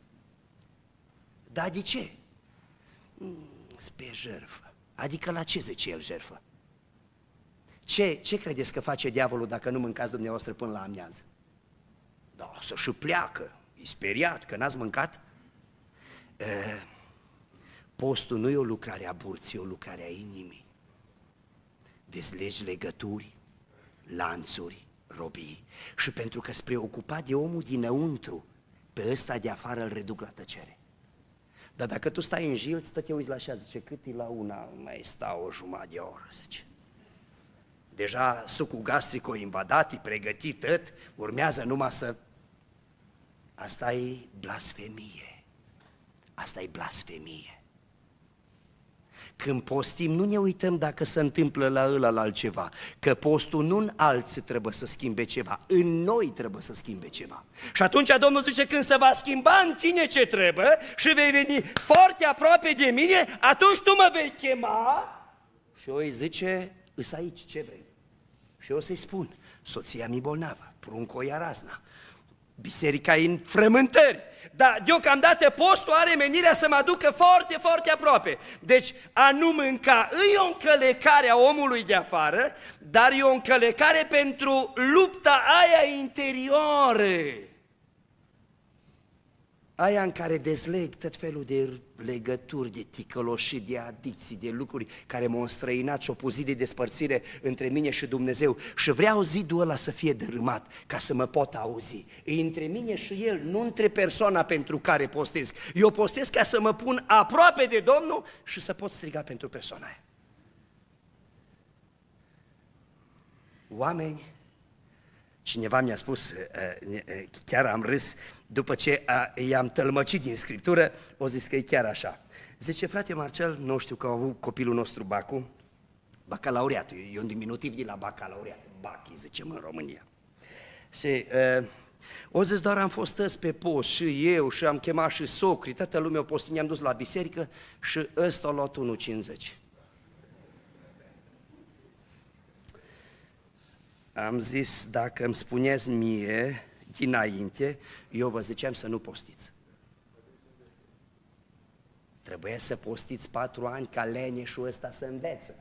Dar de ce? Mm-s pe jertfă. Adică la ce zice el jertfă? Ce, ce credeți că face diavolul dacă nu mâncați dumneavoastră până la amiază? Da, să și pleacă, e speriat că n-ați mâncat. E, postul nu e o lucrare a burții, e o lucrare a inimii. Dezlegi legături, lanțuri, robii. Și pentru că spre ocupat de omul dinăuntru, pe ăsta de afară îl reduc la tăcere. Dar dacă tu stai în jil, stă te uiți la așa, zice, cât e la una, mai stau o jumătate de oră, zice. Deja sucul gastric o invadat, e pregătit tot, urmează numai să... Asta e blasfemie. Asta e blasfemie. Când postim, nu ne uităm dacă se întâmplă la ăla la altceva, că postul nu în alții trebuie să schimbe ceva, în noi trebuie să schimbe ceva. Și atunci Domnul zice, când se va schimba în tine ce trebuie și vei veni foarte aproape de mine, atunci tu mă vei chema și eu îi zice, îs aici, ce vrei? Și eu să-i spun, soția mi bolnavă, pruncul ia razna, biserica e în frământări, dar deocamdată postul are menirea să mă aducă foarte, foarte aproape. Deci a nu mânca e o încălecare a omului de afară, dar e o încălecare pentru lupta aia interioară. Aia în care dezleg tot felul de legături, de ticăloșii, de adicții, de lucruri care m-au înstrăinat și o pus zi de despărțire între mine și Dumnezeu. Și vreau zidul ăla să fie dărâmat ca să mă pot auzi. E între mine și El, nu între persoana pentru care postez. Eu postez ca să mă pun aproape de Domnul și să pot striga pentru persoana aia. Oameni, cineva mi-a spus, chiar am râs, după ce i-am tălmăcit din Scriptură, o zis că e chiar așa. Zice, frate Marcel, nu știu că a avut copilul nostru Bacu, bacalaureatul, e un diminutiv de la bacalaureat, Bachi, zicem în România. Și uh, o zis, doar am fost tăți pe post și eu și am chemat și socrii, toată lumea o postit, ne-am dus la biserică și ăsta a luat unu cincizeci. Am zis, dacă îmi spuneți mie dinainte, eu vă ziceam să nu postiți. Trebuia să postiți patru ani ca leneșul ăsta să învețe.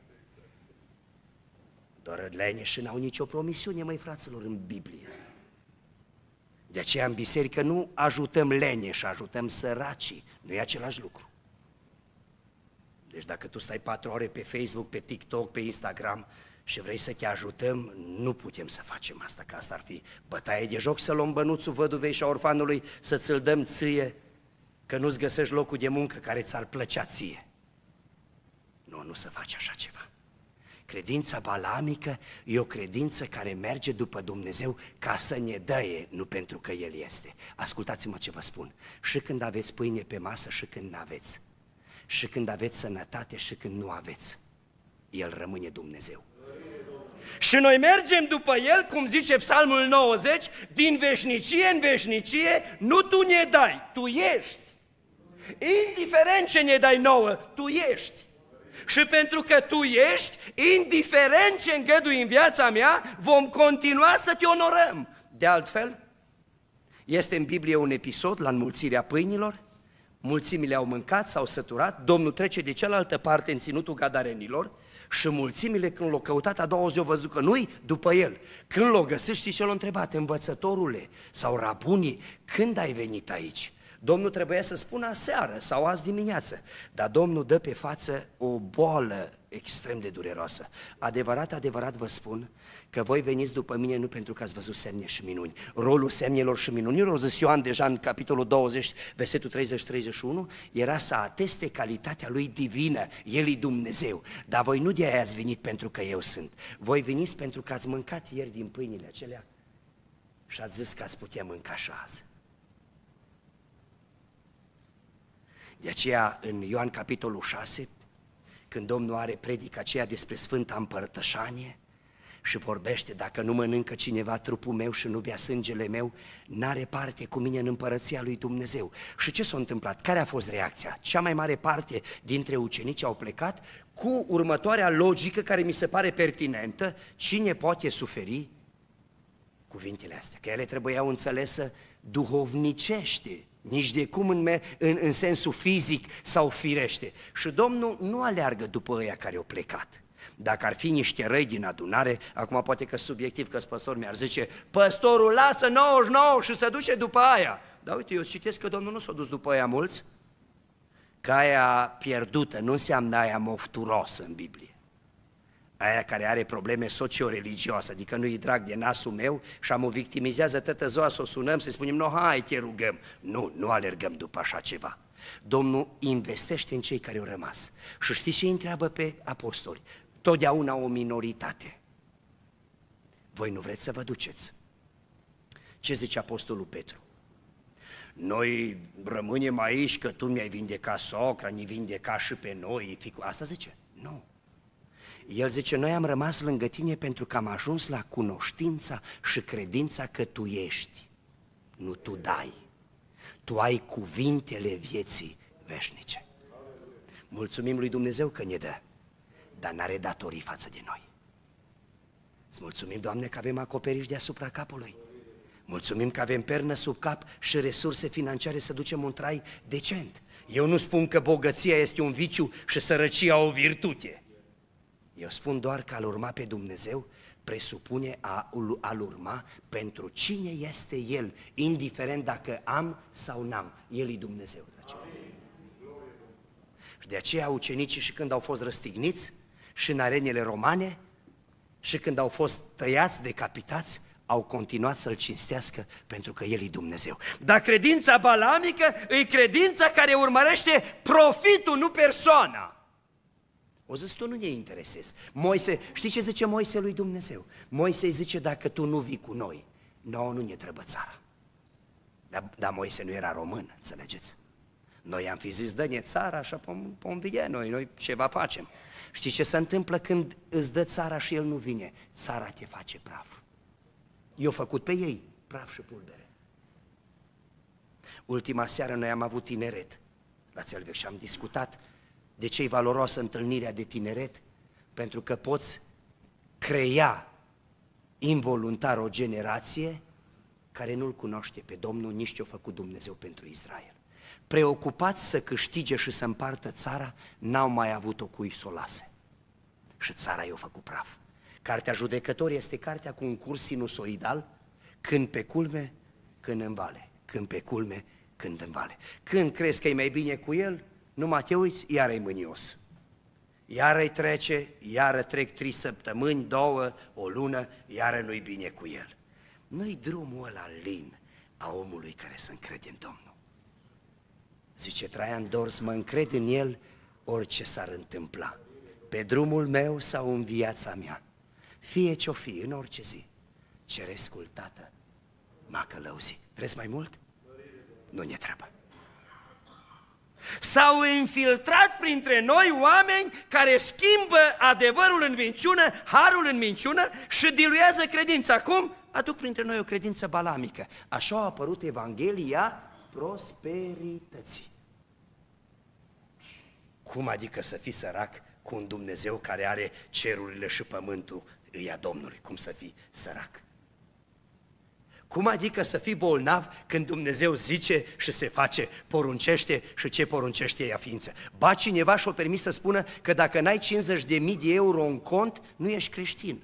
Doar leneșii n-au nicio promisiune, măi fraților, în Biblie. De aceea în biserică nu ajutăm leneși, ajutăm săracii, nu e același lucru. Deci dacă tu stai patru ore pe Facebook, pe TikTok, pe Instagram și vrei să te ajutăm, nu putem să facem asta, că asta ar fi bătaie de joc, să luăm bănuțul văduvei și a orfanului, să ți-l dăm ție, că nu-ți găsești locul de muncă care ți-ar plăcea ție. Nu, nu să faci așa ceva. Credința balamică e o credință care merge după Dumnezeu ca să ne dăie, nu pentru că El este. Ascultați-mă ce vă spun, și când aveți pâine pe masă și când n-aveți, și când aveți sănătate și când nu aveți, El rămâne Dumnezeu. Și noi mergem după El, cum zice Psalmul nouăzeci, din veșnicie în veșnicie, nu tu ne dai, tu ești. Indiferent ce ne dai nouă, tu ești. Și pentru că tu ești, indiferent ce îngădui în viața mea, vom continua să te onorăm. De altfel, este în Biblie un episod la înmulțirea pâinilor, mulțimile au mâncat, s-au săturat, Domnul trece de cealaltă parte în ținutul gadarenilor și mulțimile când l-au căutat a doua zi au văzut că nu-i după el. Când l-au găsit, știi ce l-au întrebat? Învățătorule sau rabunii, când ai venit aici? Domnul trebuia să spună aseară sau azi dimineață, dar Domnul dă pe față o boală extrem de dureroasă. Adevărat, adevărat vă spun că voi veniți după mine nu pentru că ați văzut semne și minuni. Rolul semnelor și minunilor, zis Ioan deja în capitolul douăzeci, versetul treizeci treizeci și unu, era să ateste calitatea lui divină, El e Dumnezeu. Dar voi nu de aia ați venit pentru că eu sunt. Voi veniți pentru că ați mâncat ieri din pâinile acelea și ați zis că ați putea mânca și azi. De aceea, în Ioan capitolul șase, când Domnul are predica aceea despre Sfânta Împărtășanie și vorbește, dacă nu mănâncă cineva trupul meu și nu bea sângele meu, n-are parte cu mine în împărăția lui Dumnezeu. Și ce s-a întâmplat? Care a fost reacția? Cea mai mare parte dintre ucenici au plecat cu următoarea logică care mi se pare pertinentă: cine poate suferi cuvintele astea? Că ele trebuiau înțelese duhovnicește, nici de cum în, în, în sensul fizic sau firește. Și Domnul nu aleargă după ăia care au plecat. Dacă ar fi niște răi din adunare, acum poate că subiectiv, că păstor mi-ar zice, păstorul lasă nouăzeci și nouă și se duce după aia. Dar uite, eu citesc că Domnul nu s-a dus după aia mulți, că aia pierdută nu înseamnă aia mofturosă în Biblie. Aia care are probleme socio-religioase, adică nu-i drag de nasul meu și am o victimizează toată ziua să o sunăm, să spunem, no, hai, te rugăm. Nu, nu alergăm după așa ceva. Domnul investește în cei care au rămas. Și știți ce îi întreabă pe apostoli? Totdeauna o minoritate. Voi nu vreți să vă duceți? Ce zice apostolul Petru? Noi rămânem aici că tu mi-ai vindecat socra, ne vindeca și pe noi. Ficu... Asta zice? Nu. El zice, noi am rămas lângă tine pentru că am ajuns la cunoștința și credința că tu ești. Nu tu dai. Tu ai cuvintele vieții veșnice. Mulțumim lui Dumnezeu că ne dă, dar n-are datorii față de noi. Îți mulțumim, Doamne, că avem acoperiș deasupra capului. Mulțumim că avem pernă sub cap și resurse financiare să ducem un trai decent. Eu nu spun că bogăția este un viciu și sărăcia o virtute. Eu spun doar că a-L urma pe Dumnezeu presupune a-L urma pentru cine este El, indiferent dacă am sau n-am. El e Dumnezeu, dragii mei. Și de aceea ucenicii, și când au fost răstigniți, și în arenele romane, și când au fost tăiați, decapitați, au continuat să-L cinstească pentru că El e Dumnezeu. Dar credința balamică e credința care urmărește profitul, nu persoana. O zis, tu nu ne interesezi. Moise, știi ce zice Moise lui Dumnezeu? Moise îi zice, dacă tu nu vii cu noi, nouă nu ne trebuie țara. Dar, dar Moise nu era român, înțelegeți? Noi am fi zis, dă-ne țara, așa vom vedea noi, noi ceva facem. Știi ce se întâmplă când îți dă țara și el nu vine? Țara te face praf. I-au făcut pe ei praf și pulbere. Ultima seară noi am avut tineret la Țelvec și am discutat de ce e valoroasă întâlnirea de tineret, pentru că poți crea involuntar o generație care nu-L cunoaște pe Domnul, nici ce-a făcut Dumnezeu pentru Israel. Preocupați să câștige și să împartă țara, n-au mai avut-o cui să o lase. Și țara i-a făcut praf. Cartea Judecători este cartea cu un curs sinusoidal, când pe culme, când în vale, când pe culme, când în vale. Când crezi că e mai bine cu el, numai te uiți, iar e mânios. Iară îi trece, iară trec trei săptămâni, două, o lună, iară nu-i bine cu el. Nu-i drumul ăla lin a omului care se încrede în Domnul. Zice Traian Dors, mă încred în el orice s-ar întâmpla, pe drumul meu sau în viața mea, fie ce-o fi, în orice zi. Cerescul Tată m-a călăuzit. Vreți mai mult? Nu ne trebuie. S-au infiltrat printre noi oameni care schimbă adevărul în minciună, harul în minciună și diluează credința. Cum? Aduc printre noi o credință balamică. Așa a apărut Evanghelia prosperității. Cum adică să fii sărac cu un Dumnezeu care are cerurile și pământul îi a Domnului? Cum să fii sărac? Cum adică să fii bolnav când Dumnezeu zice și se face, poruncește și ce poruncește ea ființă? Ba cineva și-o permis să spună că dacă n-ai cincizeci de mii de euro în cont, nu ești creștin.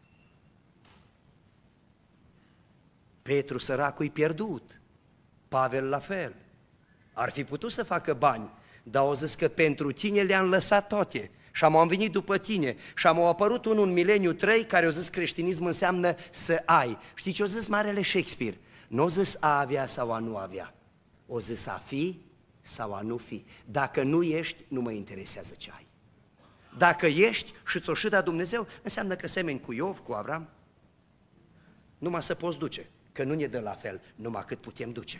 Petru săracul-i pierdut, Pavel la fel. Ar fi putut să facă bani, dar au zis că pentru tine le-am lăsat toate Și am venit după tine și am apărut unul în mileniu trei care a zis creștinism înseamnă să ai. Știi ce a zis marele Shakespeare? Nu a zis a avea sau a nu avea. O zis a fi sau a nu fi. Dacă nu ești, nu mă interesează ce ai. Dacă ești și ți-o și da Dumnezeu, înseamnă că semeni cu Iov, cu Avram. Numai să poți duce, că nu ne dă la fel, numai cât putem duce.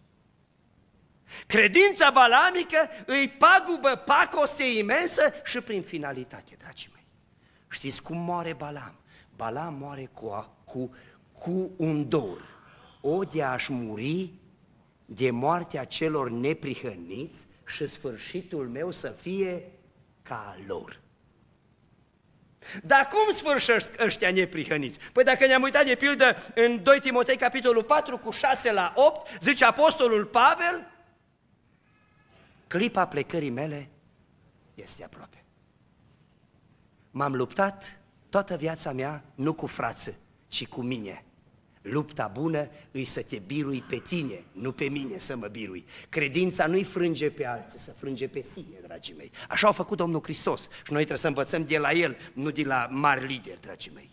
Credința balamică îi pagubă pacoste imensă și prin finalitate, dragii mei. Știți cum moare Balam? Balam moare cu, cu, cu un dor, o de a-și muri de moartea celor neprihăniți și sfârșitul meu să fie ca al lor. Dar cum sfârșesc ăștia neprihăniți? Păi dacă ne-am uitat de pildă în doi Timotei capitolul patru cu șase la opt, zice apostolul Pavel, clipa plecării mele este aproape. M-am luptat toată viața mea nu cu frață, ci cu mine. Lupta bună îi să te birui pe tine, nu pe mine să mă birui. Credința nu-i frânge pe alții, să frânge pe sine, dragii mei. Așa a făcut Domnul Hristos și noi trebuie să învățăm de la El, nu de la mari lideri, dragii mei.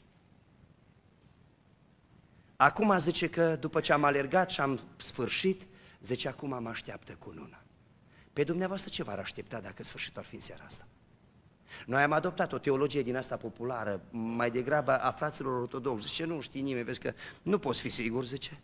Acum zice că după ce am alergat și am sfârșit, zice acum mă așteaptă cununa. Pe dumneavoastră ce v-ar aștepta dacă sfârșitul ar fi în seara asta? Noi am adoptat o teologie din asta populară, mai degrabă a fraților ortodoxi. Zice, nu știi nimeni, vezi că nu poți fi sigur, zice.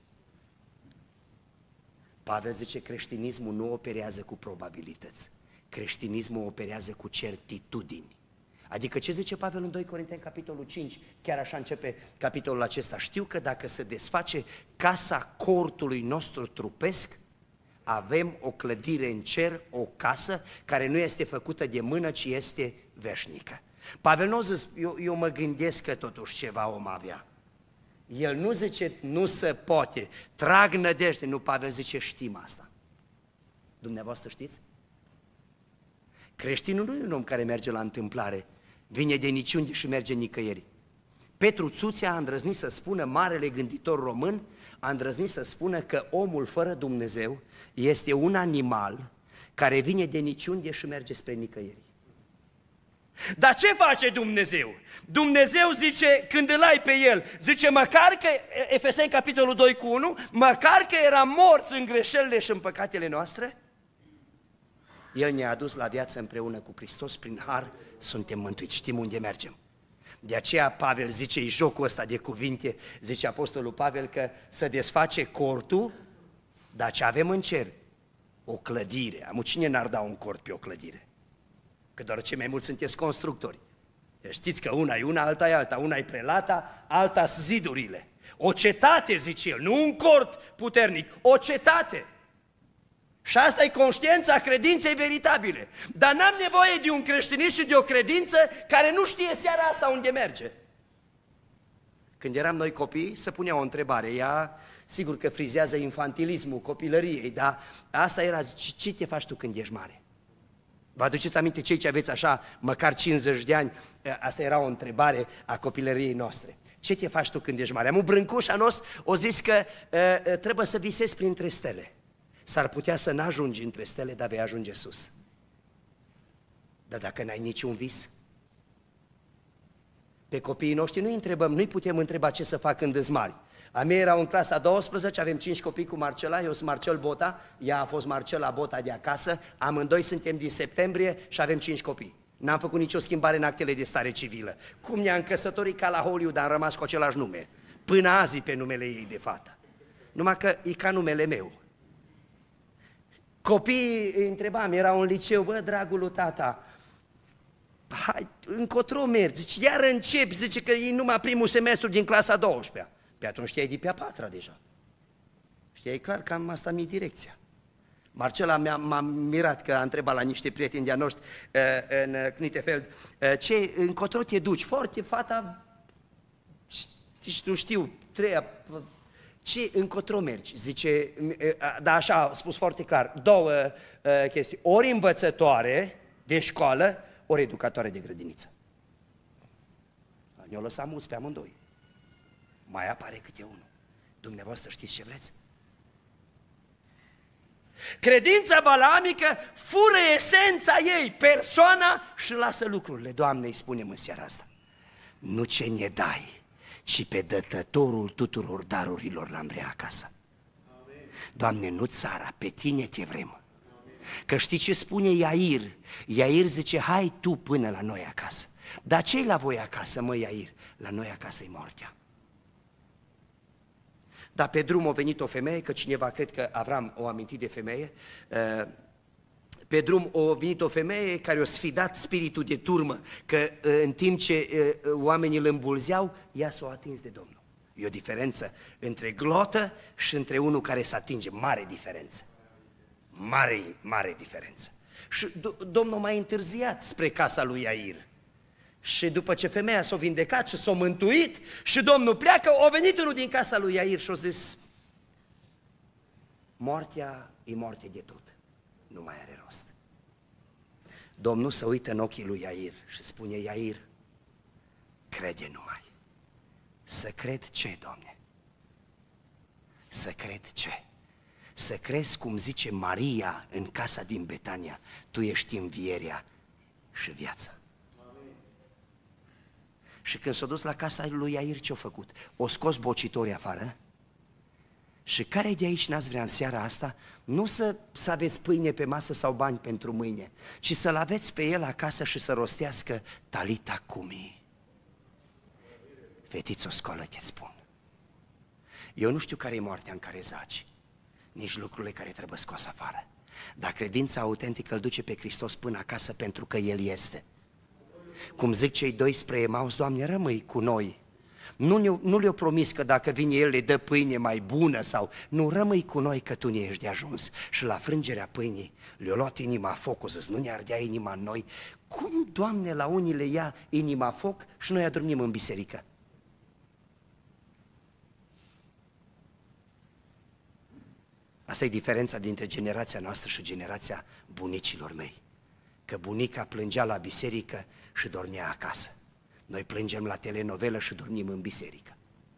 Pavel zice, creștinismul nu operează cu probabilități. Creștinismul operează cu certitudini. Adică ce zice Pavel în doi Corinteni, capitolul cinci, chiar așa începe capitolul acesta. Știu că dacă se desface casa cortului nostru trupesc, avem o clădire în cer, o casă care nu este făcută de mână, ci este veșnică. Pavel nu zice, eu, eu mă gândesc că totuși ceva om avea. El nu zice, nu se poate, trag nădejde, nu, Pavel zice, știm asta. Dumneavoastră știți? Creștinul nu e un om care merge la întâmplare, vine de niciunde și merge nicăieri. Petru Țuțea a îndrăznit să spună, marele gânditor român, a îndrăznit să spună că omul fără Dumnezeu este un animal care vine de niciunde și merge spre nicăieri. Dar ce face Dumnezeu? Dumnezeu zice, când îl ai pe El, zice, măcar că, Efeseni capitolul doi cu unu, măcar că eram morți în greșelile și în păcatele noastre, El ne-a adus la viață împreună cu Hristos, prin har suntem mântuiți, știm unde mergem. De aceea Pavel zice, e jocul ăsta de cuvinte, zice apostolul Pavel că să desface cortul, dar ce avem în cer? O clădire. Amu, cine n-ar da un cort pe o clădire? Că doar cei mai mulți sunteți constructori. Deci știți că una e una, alta e alta, una e prelata, alta zidurile. O cetate, zice el, nu un cort puternic, o cetate. Și asta e conștiința credinței veritabile. Dar n-am nevoie de un creștinism și de o credință care nu știe seara asta unde merge. Când eram noi copii, se punea o întrebare, ea sigur că frizează infantilismul copilăriei, dar asta era, ce te faci tu când ești mare? Vă aduceți aminte cei ce aveți așa măcar cincizeci de ani? Asta era o întrebare a copilăriei noastre. Ce te faci tu când ești mare? Amu Brâncușa nostru o zis că uh, trebuie să visezi printre stele. S-ar putea să n-ajungi între stele, dar vei ajunge sus. Dar dacă n-ai niciun vis, pe copiii noștri nu-i întrebăm, nu-i putem întreba ce să fac când îs mari. A mea erau în clasa a douăsprezecea, avem cinci copii cu Marcela, eu sunt Marcel Bota, ea a fost Marcela Bota de acasă, amândoi suntem din septembrie și avem cinci copii. N-am făcut nicio schimbare în actele de stare civilă. Cum ne-am căsătorit ca la Hollywood, am rămas cu același nume. Până azi pe numele ei de fată. Numai că e ca numele meu. Copiii îi întrebam, era un liceu, bă, dragul lui tata, hai, încotro mergi, zice, iar începi, zice că e numai primul semestru din clasa a douăsprezecea. Pe atunci știai de pe a patra deja. Știai clar că am asta mi direcția. Marcela m-a mirat că a întrebat la niște prieteni de-a noștri uh, în Knitefeld, uh, ce, încotro te duci? Foarte, fata, știi, nu știu, treia, ce, încotro mergi? Zice, uh, dar așa a spus foarte clar, două uh, chestii, ori învățătoare de școală, ori educatoare de grădiniță. Ne-o lăsat mulți pe amândoi. Mai apare câte unul. Dumneavoastră știți ce vreți? Credința balaamică fură esența ei, persoana, și lasă lucrurile. Doamne, îi spunem în seara asta, nu ce ne dai, ci pe dătătorul tuturor darurilor l-am vrea acasă. Doamne, nu țara, pe Tine te vrem. Că știi ce spune Iair? Iair zice, hai tu până la noi acasă. Dar ce-i la voi acasă, mă, Iair? La noi acasă-i moartea. Dar pe drum a venit o femeie, că cineva cred că Avram o amintit de femeie, pe drum a venit o femeie care a sfidat spiritul de turmă, că în timp ce oamenii îl îmbulzeau, ea s-a atins de Domnul. E o diferență între glotă și între unul care se atinge, mare diferență. Mare, mare diferență. Și Domnul m-a întârziat spre casa lui Iair. Și după ce femeia s-a vindecat și s-a mântuit și Domnul pleacă, a venit unul din casa lui Iair și a zis, moartea e moarte de tot, nu mai are rost. Domnul se uită în ochii lui Iair și spune, Iair, crede numai. Să cred ce, Doamne? Să cred ce? Să crezi cum zice Maria în casa din Betania, Tu ești învierea și viața. Amin. Și când s-a dus la casa lui Iair, ce-a făcut? O scos bocitorii afară. Și care de aici n-ați vrea în seara asta? Nu să, să aveți pâine pe masă sau bani pentru mâine, ci să-l aveți pe el acasă și să rostească Talita cumi. Fetițo, scolă-te-ți spun. Eu nu știu care e moartea în care zaci, nici lucrurile care trebuie scoase afară. Dar credința autentică îl duce pe Hristos până acasă pentru că El este. Cum zic cei doi spre Emaus, Doamne, rămâi cu noi. Nu, nu le-o promis că dacă vine El le dă pâine mai bună sau... Nu, rămâi cu noi că Tu ne ești de ajuns. Și la frângerea pâinii le-a luat inima foc, o zis, nu ne ardea inima în noi. Cum, Doamne, la unii le ia inima foc și noi adormim în biserică? Asta e diferența dintre generația noastră și generația bunicilor mei. Că bunica plângea la biserică și dormea acasă. Noi plângem la telenovelă și dormim în biserică.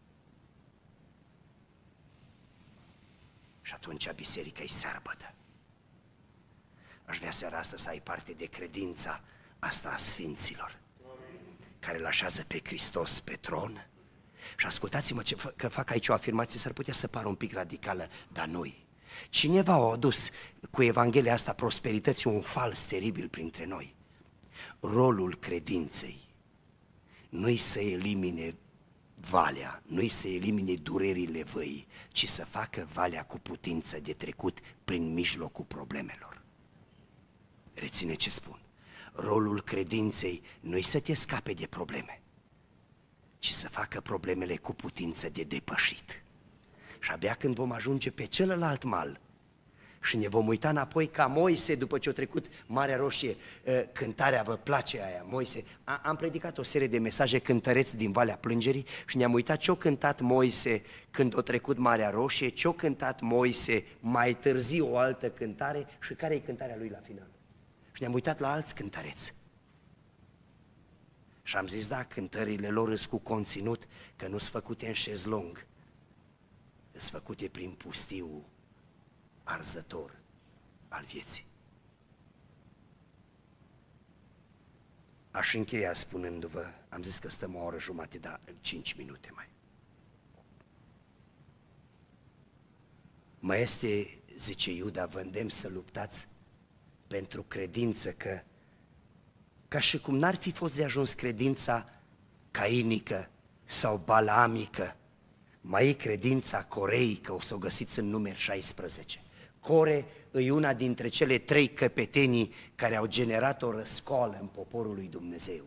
Și atunci biserica e sărbătă. Aș vrea seara asta să ai parte de credința asta a sfinților, care îl așează pe Hristos pe tron. Și ascultați-mă ce, că fac aici o afirmație, s-ar putea să pară un pic radicală, dar nu-i. Cineva a adus cu Evanghelia asta prosperității un fals teribil printre noi. Rolul credinței nu-i să elimine valea, nu-i să elimine durerile văii, ci să facă valea cu putință de trecut prin mijlocul problemelor. Reține ce spun. Rolul credinței nu-i să te scape de probleme, ci să facă problemele cu putință de depășit. Și abia când vom ajunge pe celălalt mal și ne vom uita înapoi ca Moise după ce a trecut Marea Roșie, cântarea, vă place aia, Moise, am predicat o serie de mesaje cântăreți din Valea Plângerii și ne-am uitat ce-a cântat Moise când a trecut Marea Roșie, ce-a cântat Moise mai târziu o altă cântare și care e cântarea lui la final. Și ne-am uitat la alți cântăreți. Și am zis, da, cântările lor îs cu conținut, că nu-s făcute în șezlong, îs făcute prin pustiul arzător al vieții. Aș încheia spunându-vă, am zis că stăm o oră jumate, dar în cinci minute mai. Mai este, zice Iuda, vă îndemn să luptați pentru credință, că ca și cum n-ar fi fost de ajuns credința cainică sau balaamică, mai e credința coreică, o să o găsiți în Numeri șaisprezece. Core e una dintre cele trei căpetenii care au generat o răscoală în poporul lui Dumnezeu.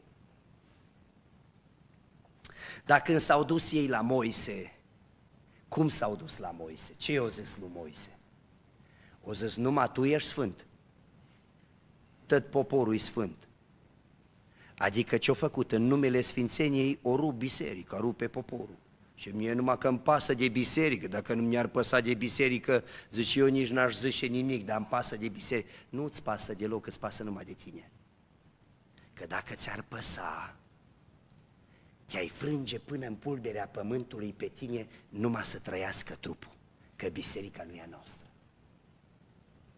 Dar când s-au dus ei la Moise, cum s-au dus la Moise? Ce i-au zis lui Moise? O zis, numai tu ești sfânt, tot poporul e sfânt. Adică ce-au făcut în numele Sfințeniei, o rup biserica, rupe poporul. Și mie numai că îmi pasă de biserică, dacă nu mi-ar păsa de biserică, zice, eu nici n-aș zice nimic, dar îmi pasă de biserică. Nu îți pasă deloc, îți pasă numai de tine. Că dacă ți-ar păsa, te-ai frânge până în pulberea pământului pe tine numai să trăiască trupul, că biserica nu e a noastră.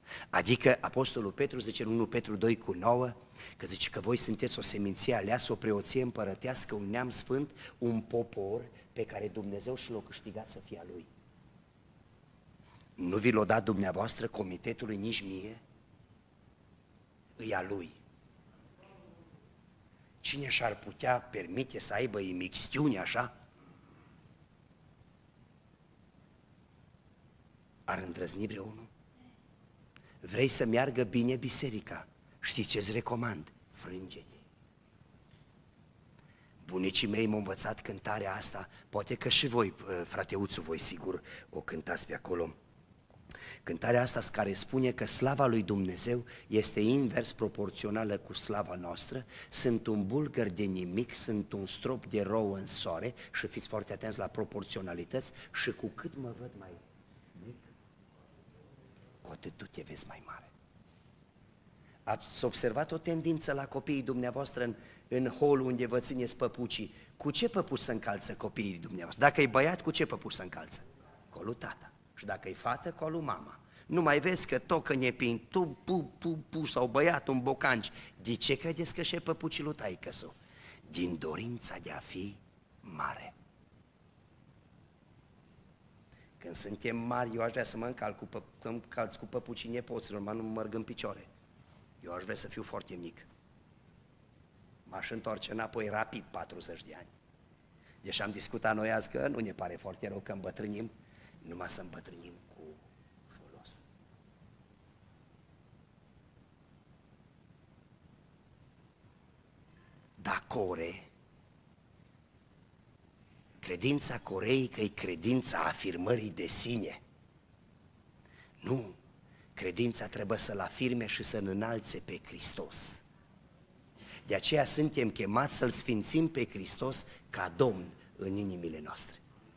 Adică Apostolul Petru zice în unu Petru doi cu nouă, că zice că voi sunteți o seminție aleasă, o preoție împărătească, un neam sfânt, un popor pe care Dumnezeu și l-a câștigat să fie a Lui. Nu vi l-a dat dumneavoastră comitetului, nici mie, îi a Lui. Cine și-ar putea permite să aibă imixtiuni așa? Ar îndrăzni vreunul? Vrei să meargă bine biserica? Știi ce-ți recomand? Frânge-te. Bunicii mei m-au învățat cântarea asta, poate că și voi, frateuțul, voi sigur o cântați pe acolo. Cântarea asta care spune că slava lui Dumnezeu este invers proporțională cu slava noastră, sunt un bulgăr de nimic, sunt un strop de rou în soare, și fiți foarte atenți la proporționalități, și cu cât mă văd mai mic, cu atât tu te vezi mai mare. Ați observat o tendință la copiii dumneavoastră în, în hol unde vă țineți păpucii? Cu ce păpuși se încalță copiii dumneavoastră? Dacă e băiat, cu ce păpuși se încalță? Cu lui tata. Și dacă e fată, cu lui mama. Nu mai vezi că tocă nepin, tu, pu, pu, pu, sau băiatul un bocanci. De ce credeți că și păpucii lui taică-su? Din dorința de a fi mare. Când suntem mari, eu aș vrea să mă încalc cu, pă, încalc cu păpucii nepoților, mă nu mărg în picioare. Eu aș vrea să fiu foarte mic. M-aș întoarce înapoi rapid, patruzeci de ani. Deși am discutat noi azi că nu ne pare foarte rău că îmbătrânim, numai să îmbătrânim cu folos. Dar Core, credința coreică e credința afirmării de sine. Nu, credința trebuie să-L afirme și să-L înalțe pe Hristos. De aceea suntem chemați să-L sfințim pe Hristos ca Domn în inimile noastre.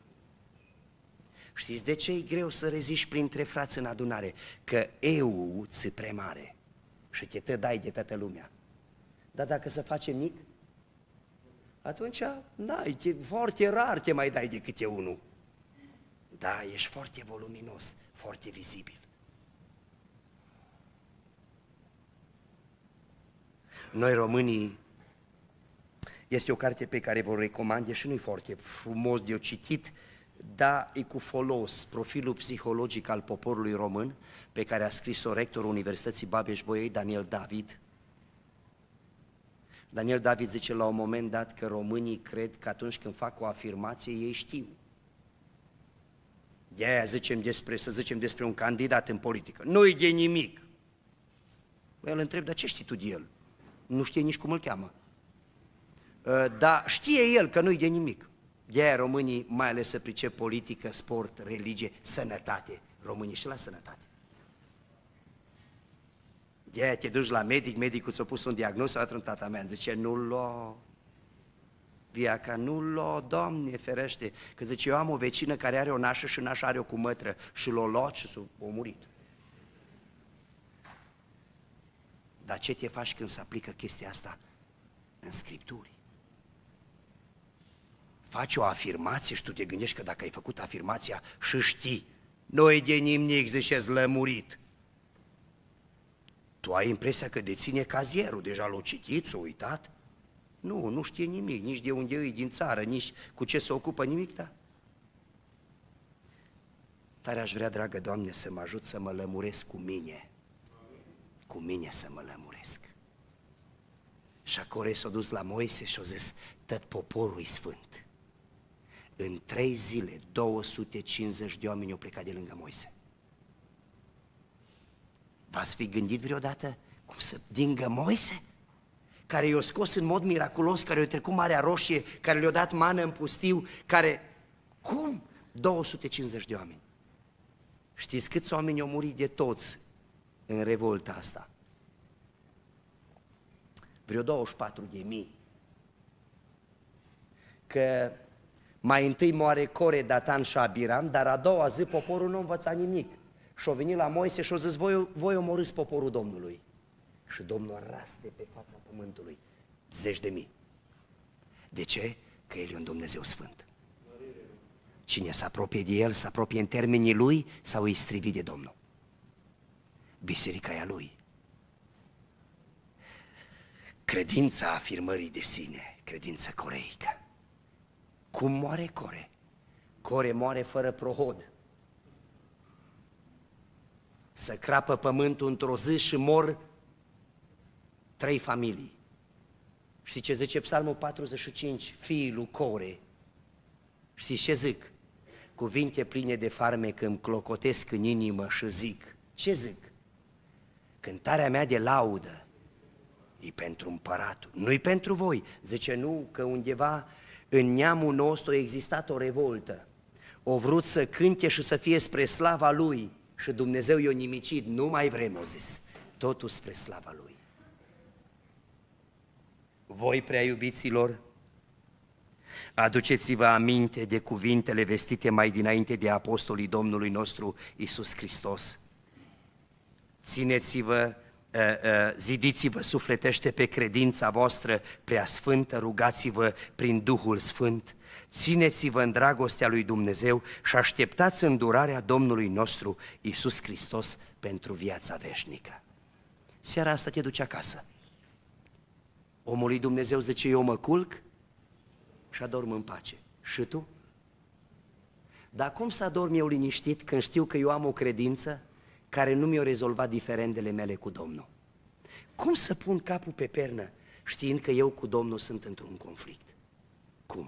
Știți de ce e greu să reziști printre frați în adunare? Că eu ți prea mare și te te dai de toată lumea. Dar dacă se face mic, atunci n-ai, te, foarte rar te mai dai de câte unul. Da, ești foarte voluminos, foarte vizibil. Noi românii, este o carte pe care vă recomand, și nu-i foarte frumos de-o citit, dar e cu folos, profilul psihologic al poporului român, pe care a scris-o rectorul Universității Babeș-Bolyai, Daniel David. Daniel David zice la un moment dat că românii cred că atunci când fac o afirmație, ei știu. De aia zicem despre, să zicem despre un candidat în politică, nu-i de nimic. El întreb, dar ce știi tu de el? Nu știe nici cum îl cheamă. Dar știe el că nu-i de nimic. De-aia românii, mai ales să pricep politică, sport, religie, sănătate. Românii și la sănătate. De-aia te duci la medic, medicul ți-a pus un diagnoz, a tata mea, zice, nu-l lua. Viaca, nu-l lua, Doamne, ferește. Că zice, eu am o vecină care are o nașă și nașa are o cumătră și l-o luat și s-a murit. Dar ce te faci când se aplică chestia asta în Scripturi? Faci o afirmație și tu te gândești că dacă ai făcut afirmația și știi, nu-i de nimic, zice-ți lămurit. Tu ai impresia că deține cazierul, deja l-a citit, s-a uitat? Nu, nu știe nimic, nici de unde e din țară, nici cu ce se ocupă, nimic, da? Tare aș vrea, dragă Doamne, să mă ajut să mă lămuresc cu mine. Cu mine să mă lămuresc. Și acolo s-a dus la Moise și a zis, tot poporul e sfânt. În trei zile, două sute cincizeci de oameni au plecat de lângă Moise. V-ați fi gândit vreodată cum să dingă Moise? Care i-a scos în mod miraculos, care i-a trecut Marea Roșie, care le-a dat mană în pustiu, care... Cum? două sute cincizeci de oameni. Știți câți oameni au murit de toți în revolta asta? Vreo douăzeci și patru de mii. Că mai întâi moare Core, Datan și Abiram, dar a doua zi poporul nu învăța nimic. Și-au venit la Moise și-au zis, voi, voi omorâți poporul Domnului. Și Domnul a ras de pe fața pământului zeci de mii. De ce? Că El e un Dumnezeu Sfânt. Cine se apropie de El, se apropie în termenii Lui sau îi strivi de Domnul. biserica e a lui. Credința afirmării de sine, credință coreică. Cum moare Core? Core moare fără prohod. Să crapă pământul într-o zi și mor trei familii. Știi ce zice Psalmul patruzeci și cinci? Fiii lui Core. Știi ce zic? Cuvinte pline de farmec îmi clocotesc în inimă și zic. Ce zic? Cântarea mea de laudă e pentru împăratul, nu-i pentru voi. Zice nu, că undeva în neamul nostru a existat o revoltă. O vrut să cânte și să fie spre slava lui și Dumnezeu i-a nimicit. Nu mai vrem, o zis, totul spre slava lui. Voi, prea iubiților, aduceți-vă aminte de cuvintele vestite mai dinainte de apostolii Domnului nostru Iisus Hristos. Țineți-vă, zidiți-vă sufletește pe credința voastră preasfântă, rugați-vă prin Duhul Sfânt, țineți-vă în dragostea lui Dumnezeu și așteptați îndurarea Domnului nostru Iisus Hristos pentru viața veșnică. Seara asta te duci acasă. Omul lui Dumnezeu zice, eu mă culc și adorm în pace. Și tu? Dar cum să adorm eu liniștit când știu că eu am o credință care nu mi-o rezolvat diferendele mele cu Domnul? Cum să pun capul pe pernă știind că eu cu Domnul sunt într-un conflict? Cum?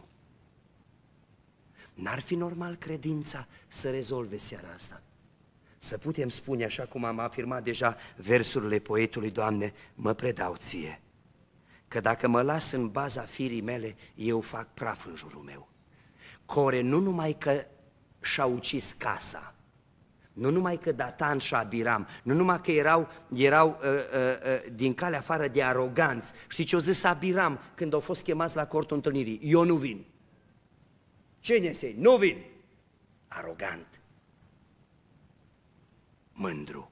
N-ar fi normal credința să rezolve seara asta? Să putem spune, așa cum am afirmat deja versurile poetului, Doamne, mă predau ție, că dacă mă las în baza firii mele, eu fac praf în jurul meu. Core nu numai că și-a ucis casa, nu numai că Datan și Abiram, nu numai că erau, erau uh, uh, uh, din calea afară de aroganți. Știi ce-o zis Abiram când au fost chemați la cortul întâlnirii? Eu nu vin. Cine se? Nu vin. Arogant. Mândru.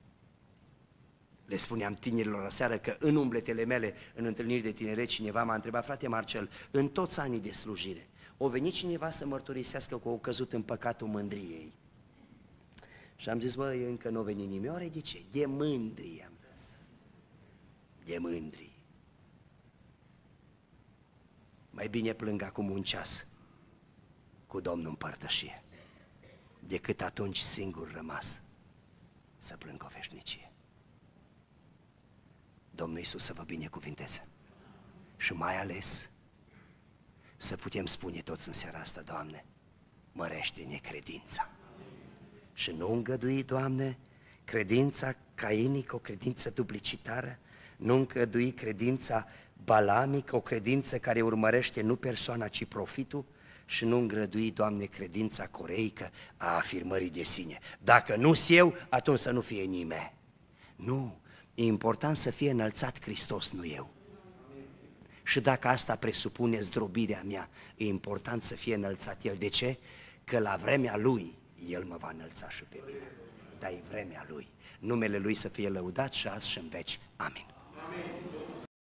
Le spuneam tinerilor aseară că în umbletele mele, în întâlniri de tineret, cineva m-a întrebat, frate Marcel, în toți anii de slujire, o venit cineva să mărturisească că au căzut în păcatul mândriei. Și am zis, mă, încă nu a venit nimeni. Oare de ce? De mândri, am zis. De mândri. Mai bine plâng acum un ceas cu Domnul în părtășie, decât atunci singur rămas să plâng o veșnicie. Domnul Iisus să vă binecuvinteze și mai ales să putem spune toți în seara asta, Doamne, mărește-ne credința. Și nu îngădui, Doamne, credința cainică, o credință duplicitară, nu îngădui credința balamică, o credință care urmărește nu persoana, ci profitul, și nu îngădui, Doamne, credința coreică a afirmării de sine. Dacă nu-s eu, atunci să nu fie nimeni. Nu, e important să fie înălțat Hristos, nu eu. Și dacă asta presupune zdrobirea mea, e important să fie înălțat El. De ce? Că la vremea Lui El mă va înălța și pe mine. Dar e vremea Lui. Numele Lui să fie lăudat și azi și în veci. Amin. Amin.